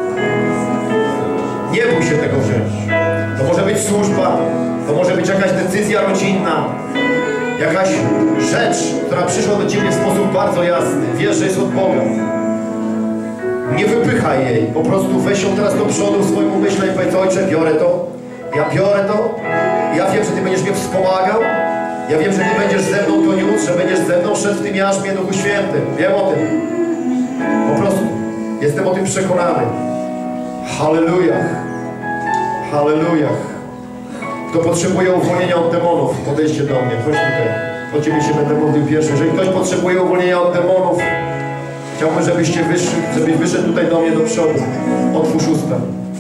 Nie bój się tego wziąć. To może być służba, to może być jakaś decyzja rodzinna, jakaś rzecz, która przyszła do Ciebie w sposób bardzo jasny. Wiesz, że jest od Boga. Nie wypychaj jej. Po prostu weź ją teraz do przodu w swoim umyśle i powiedz, Ojcze, biorę to. Ja biorę to. Ja wiem, że Ty będziesz mnie wspomagał. Ja wiem, że Ty będziesz ze mną to niósł, że będziesz ze mną szedł w tym jarzmie, Duchu Świętym. Wiem o tym. Po prostu. Jestem o tym przekonany. Hallelujah. Hallelujah. Kto potrzebuje uwolnienia od demonów, podejdźcie do mnie. Chodź tutaj. O Ciebie się będę modlił pierwszy. Jeżeli ktoś potrzebuje uwolnienia od demonów, chciałbym, żebyście wyszli, żebyś wyszedł tutaj do mnie do przodu. Otwórz usta.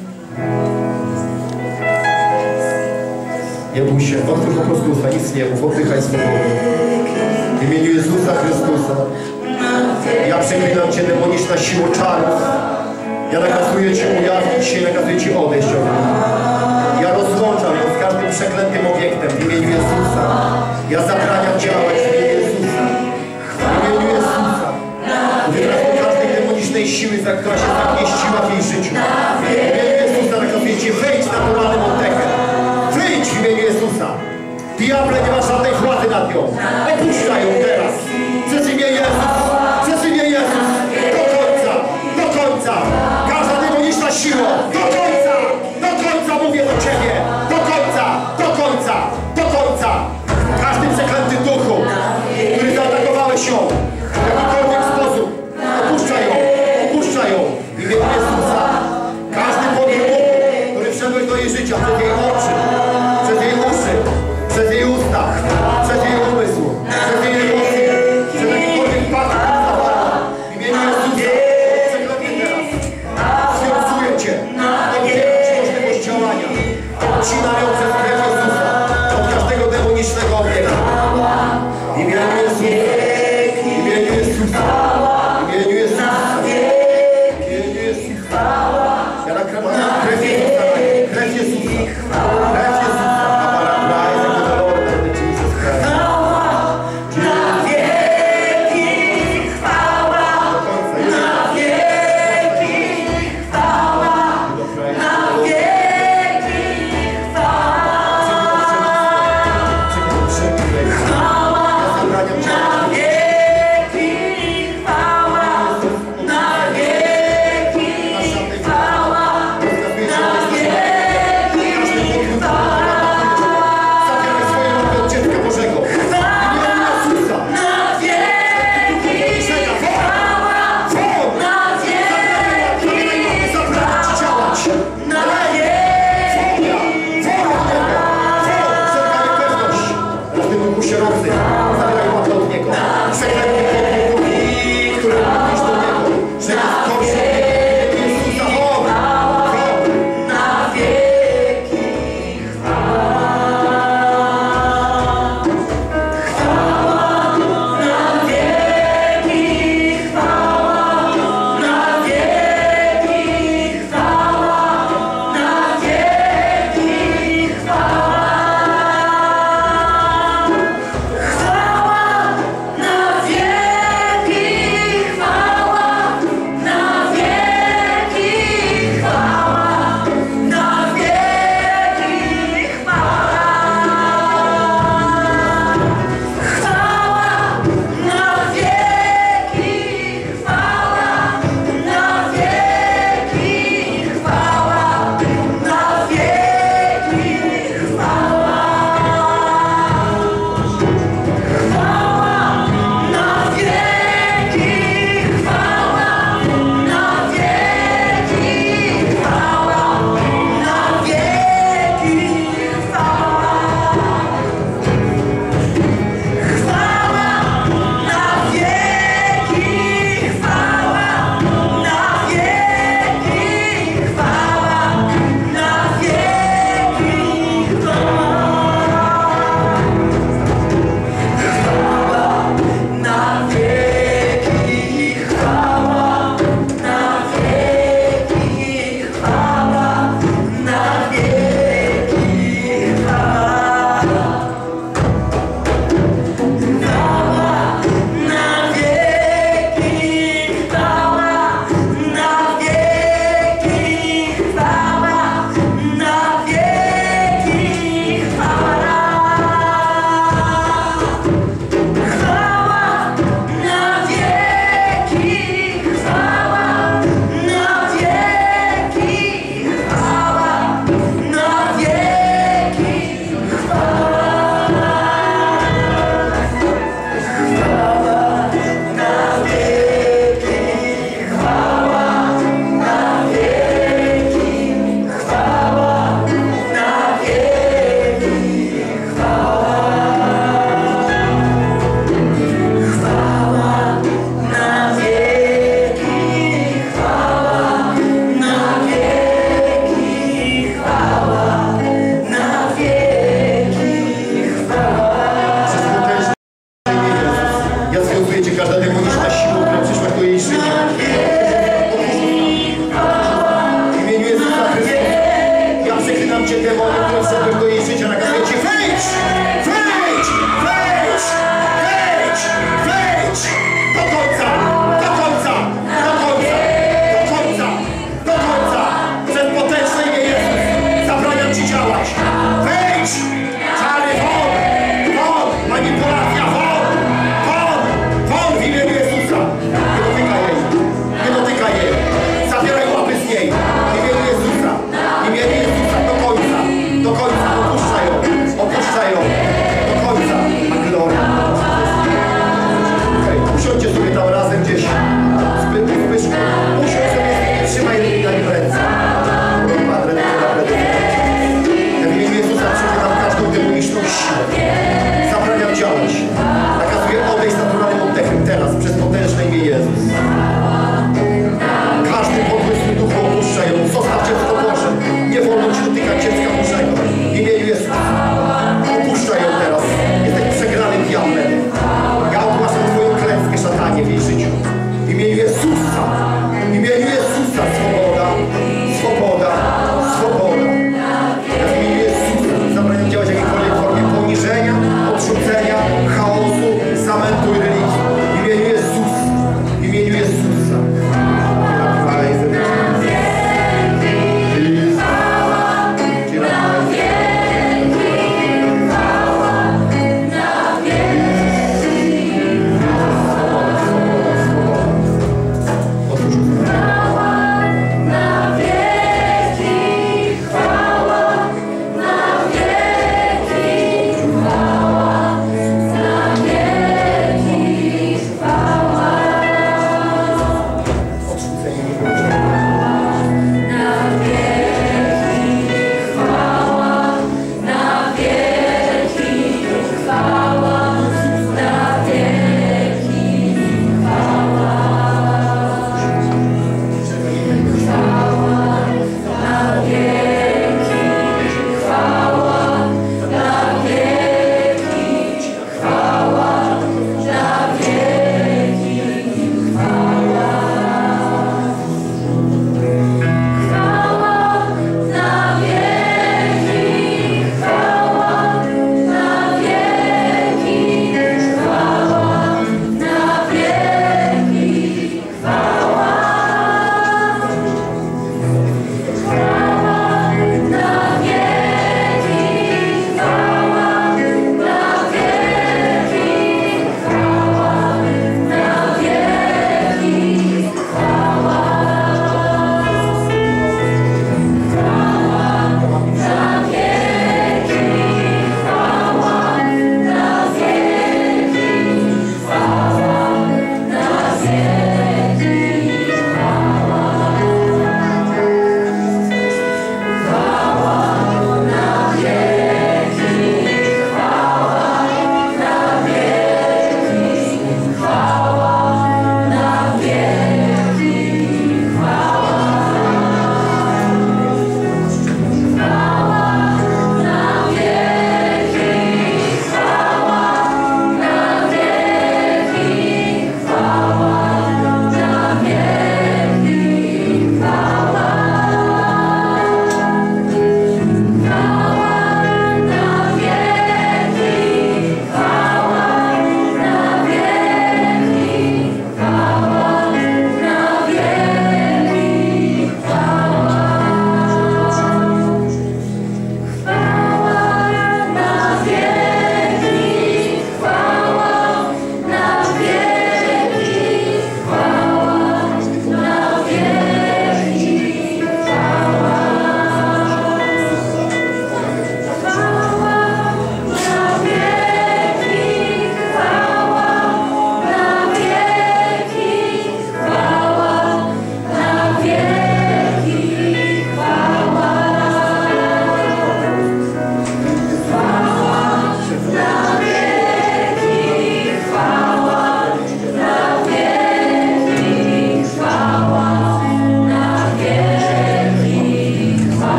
Nie bój się, otwórz po prostu usta, nic nie mów, oddychaj swobodnie. W imieniu Jezusa Chrystusa. Ja przeklinam Cię, demoniczna siło czarów. Ja nakazuję Ci ujawnić się, nakazuję Ci odejść od mnie. Ja rozłączam ją z każdym przeklętym obiektem w imieniu Jezusa. Ja zabraniam działać w imieniu Jezusa. W imieniu Jezusa. Wyrażam każdej demonicznej siły, za która się zamieściła w jej życiu. W imieniu Jezusa nakazuję Cię, wyjdź naturalnym oddechem. Wyjdź w imieniu Jezusa. Diable, nie masz żadnej władzy nad nią. Opuszczaj ją teraz. Przez imię Jezus. Przez imię Jezus. Do końca. Do końca. Każda demoniczna siła. Do końca. Do końca mówię do Ciebie. Do końca. Do końca. Do końca. Każdy przeklęty duchu, który zaatakowałeś ją w jakikolwiek sposób. Opuszczaj ją. Opuszczaj ją. W imieniu Jezusa. Każdy podróż, który wszedłeś do jej życia, przez jej oczy, przez jej uszy, przez jej usta, przez jej umysł, przez jej emocje, przez jakikolwiek pakt, który zawarła. W imieniu Jezusa, przeklęty teraz. Związuję Cię. Odbieram Ci możliwość działania. Odcinam ją przez krew Jezusa od każdego demonicznego obiektu. W imieniu Jezusa. W imieniu Jezusa. W imieniu Jezusa. W imieniu Jezusa. Ja nakreślam krew Jezusa. Krew Jezusa. Krew Jezusa. Chwała na wieki.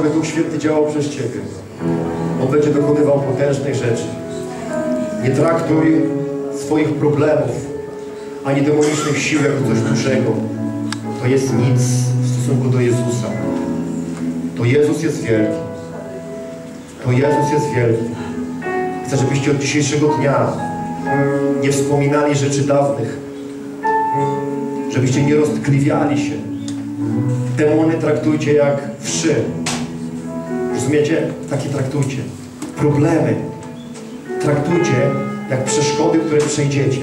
aby Duch Święty działał przez Ciebie. On będzie dokonywał potężnych rzeczy. Nie traktuj swoich problemów ani demonicznych sił jako coś dużego. To jest nic w stosunku do Jezusa. To Jezus jest wielki. To Jezus jest wielki. Chcę, żebyście od dzisiejszego dnia nie wspominali rzeczy dawnych. Żebyście nie roztkliwiali się. Demony traktujcie jak wszy. Rozumiecie? Takie traktujcie. Problemy traktujcie jak przeszkody, które przejdziecie.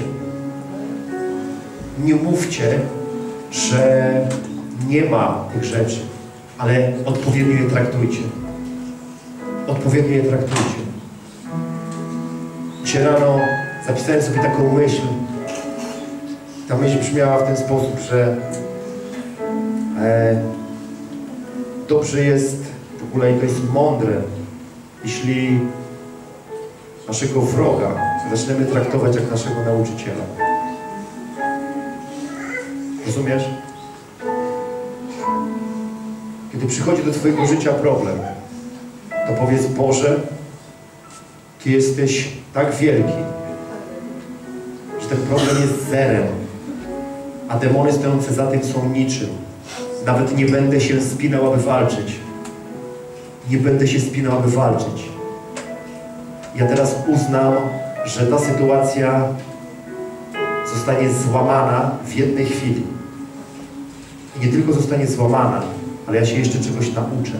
Nie mówcie, że nie ma tych rzeczy, ale odpowiednio je traktujcie. Odpowiednio je traktujcie. Dzisiaj rano zapisałem sobie taką myśl. Ta myśl brzmiała w ten sposób, że e, dobrze jest w ogóle i to jest mądre, jeśli naszego wroga zaczniemy traktować jak naszego nauczyciela. Rozumiesz? Kiedy przychodzi do Twojego życia problem, to powiedz: Boże, Ty jesteś tak wielki, że ten problem jest zerem, a demony stojące za tym są niczym. Nawet nie będę się spinał, aby walczyć. Nie będę się spinał, aby walczyć. Ja teraz uznam, że ta sytuacja zostanie złamana w jednej chwili. I nie tylko zostanie złamana, ale ja się jeszcze czegoś nauczę.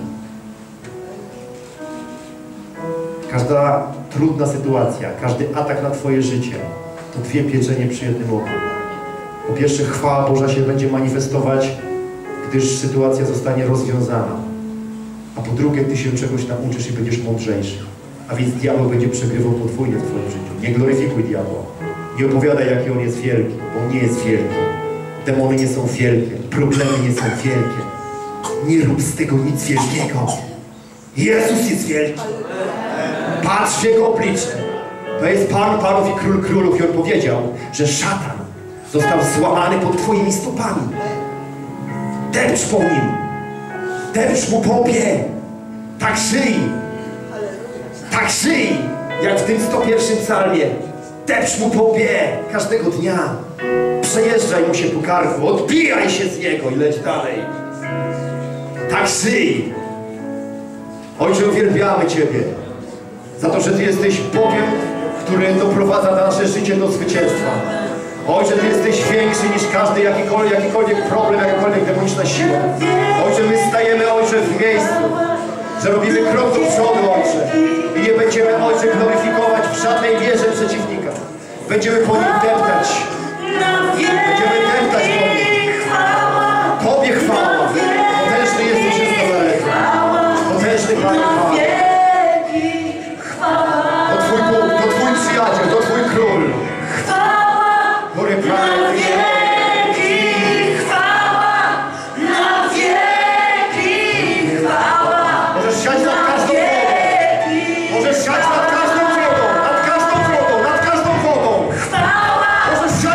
Każda trudna sytuacja, każdy atak na Twoje życie to dwie pieczenie przy jednym oku. Po pierwsze, chwała Boża się będzie manifestować, gdyż sytuacja zostanie rozwiązana. A po drugie, Ty się czegoś nauczysz i będziesz mądrzejszy. A więc diabeł będzie przegrywał podwójnie w Twoim życiu. Nie gloryfikuj diabła. Nie opowiadaj, jaki on jest wielki, bo on nie jest wielki. Demony nie są wielkie. Problemy nie są wielkie. Nie rób z tego nic wielkiego. Jezus jest wielki. Patrz w Jego oblicze. To jest Pan Panów i Król Królów. I On powiedział, że szatan został złamany pod Twoimi stopami. Depcz po nim. Depcz mu po łbie. Tak żyj. Tak żyj, jak w tym sto pierwszym psalmie. Depcz mu po łbie każdego dnia. Przejeżdżaj mu się po karku. Odbijaj się z niego i leć dalej. Tak żyj. Ojcze, uwielbiamy Ciebie za to, że Ty jesteś Bogiem, który doprowadza nasze życie do zwycięstwa. Ojcze, Ty jesteś większy niż każdy jakikolwiek, jakikolwiek problem, jakakolwiek demoniczna siła. Ojcze, my stajemy, Ojcze, w miejscu, że robimy krok do przodu, Ojcze. I nie będziemy, Ojcze, gloryfikować w żadnej wierze przeciwnika. Będziemy po nim deptać. Będziemy deptać po nim. Tobie chwała. Potężny jesteś z Nazaretu. Potężny Panie, chwała. To Twój Bóg, to Twój przyjaciel, to Twój król. Góry prawie. Możesz siać nad każdą wodą. Możesz siać nad każdą wodą. Nad każdą wodą. Nad każdą wodą. Możesz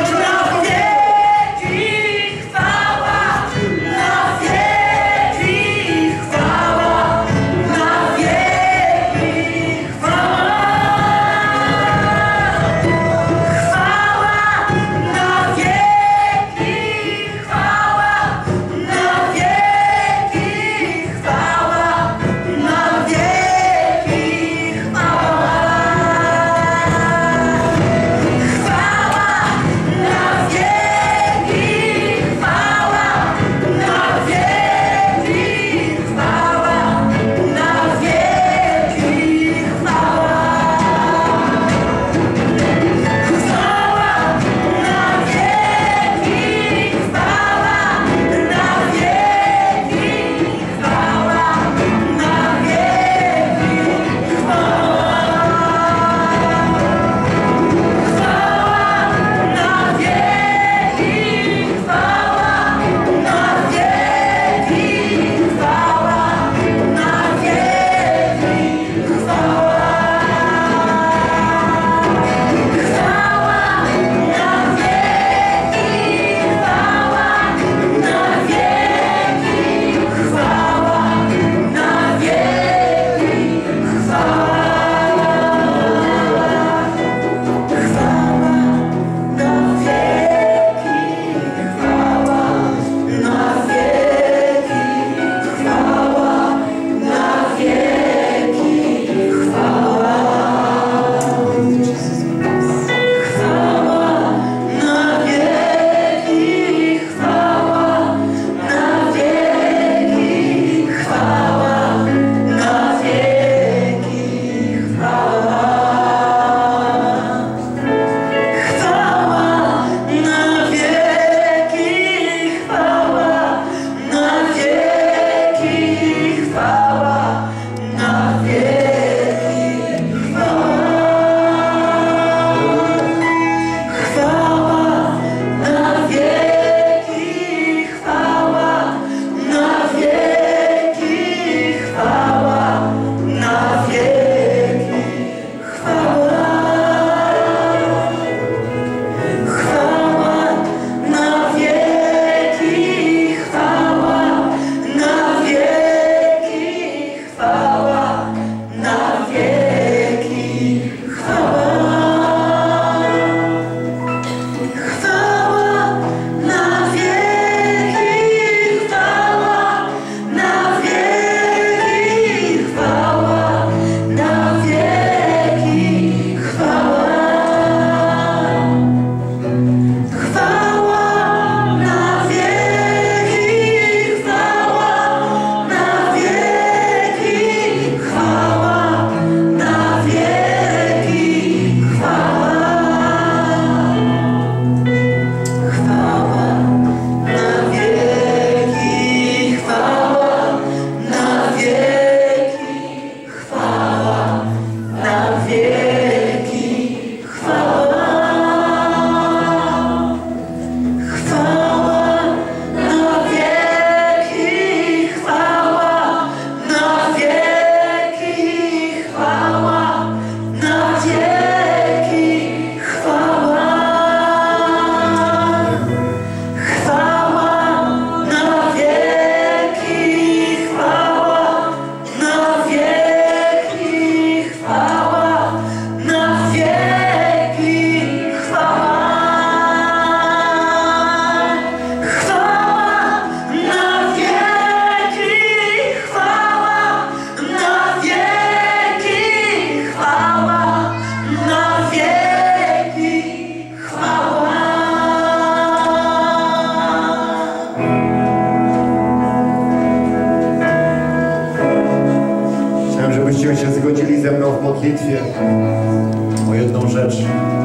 żebyście się zgodzili ze mną w modlitwie o jedną rzecz.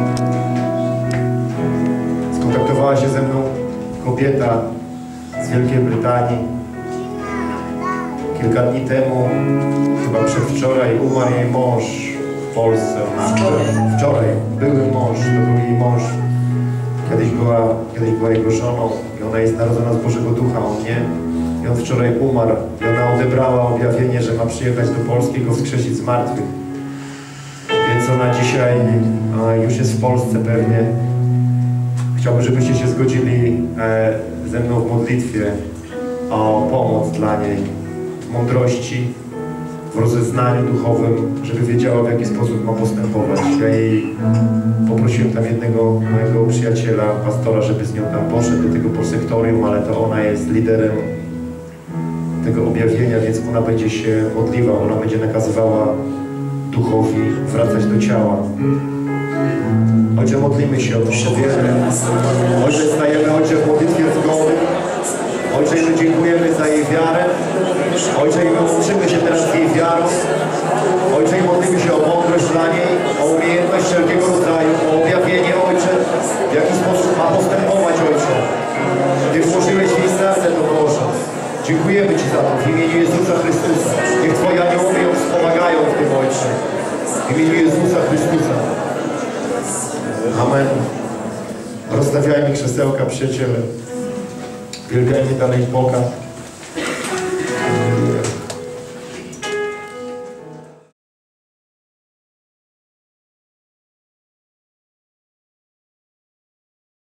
Skontaktowała się ze mną kobieta z Wielkiej Brytanii. Kilka dni temu, chyba przedwczoraj, umarł jej mąż w Polsce. Wczoraj. Wczoraj. Były mąż, to był jej mąż. Kiedyś była, kiedyś była jego żoną i ona jest narodzona z Bożego Ducha, on nie. I on wczoraj umarł i ona odebrała objawienie, że ma przyjechać do Polski i go wskrzesić z martwych. Więc ona dzisiaj a, już jest w Polsce pewnie. Chciałbym, żebyście się zgodzili e, ze mną w modlitwie o pomoc dla niej, w mądrości, w rozeznaniu duchowym, żeby wiedziała, w jaki sposób ma postępować. Ja jej poprosiłem tam jednego mojego przyjaciela, pastora, żeby z nią tam poszedł do tego prosektorium, ale to ona jest liderem tego objawienia, więc ona będzie się modliła, ona będzie nakazywała duchowi wracać do ciała. Ojcze, modlimy się o tą kobietę. Ojcze, stajemy, Ojcze, w modlitwie zgody. Ojcze, my dziękujemy za jej wiarę. Ojcze, i my łączymy się teraz z jej wiarą. Ojcze, i modlimy się o mądrość dla niej, o umiejętność wszelkiego rodzaju, o objawienie, Ojcze, w jaki sposób ma postępować, Ojcze. Ty włożyłeś w jej serce to Boże. Dziękujemy Ci za to w imieniu Jezusa Chrystusa. Niech Twoje aniołowie ją wspomagają w tym, Ojcze. W imieniu Jezusa Chrystusa. Amen. Rozstawiajmy krzesełka, przyjaciele. Wielbiajmy dalej Boga.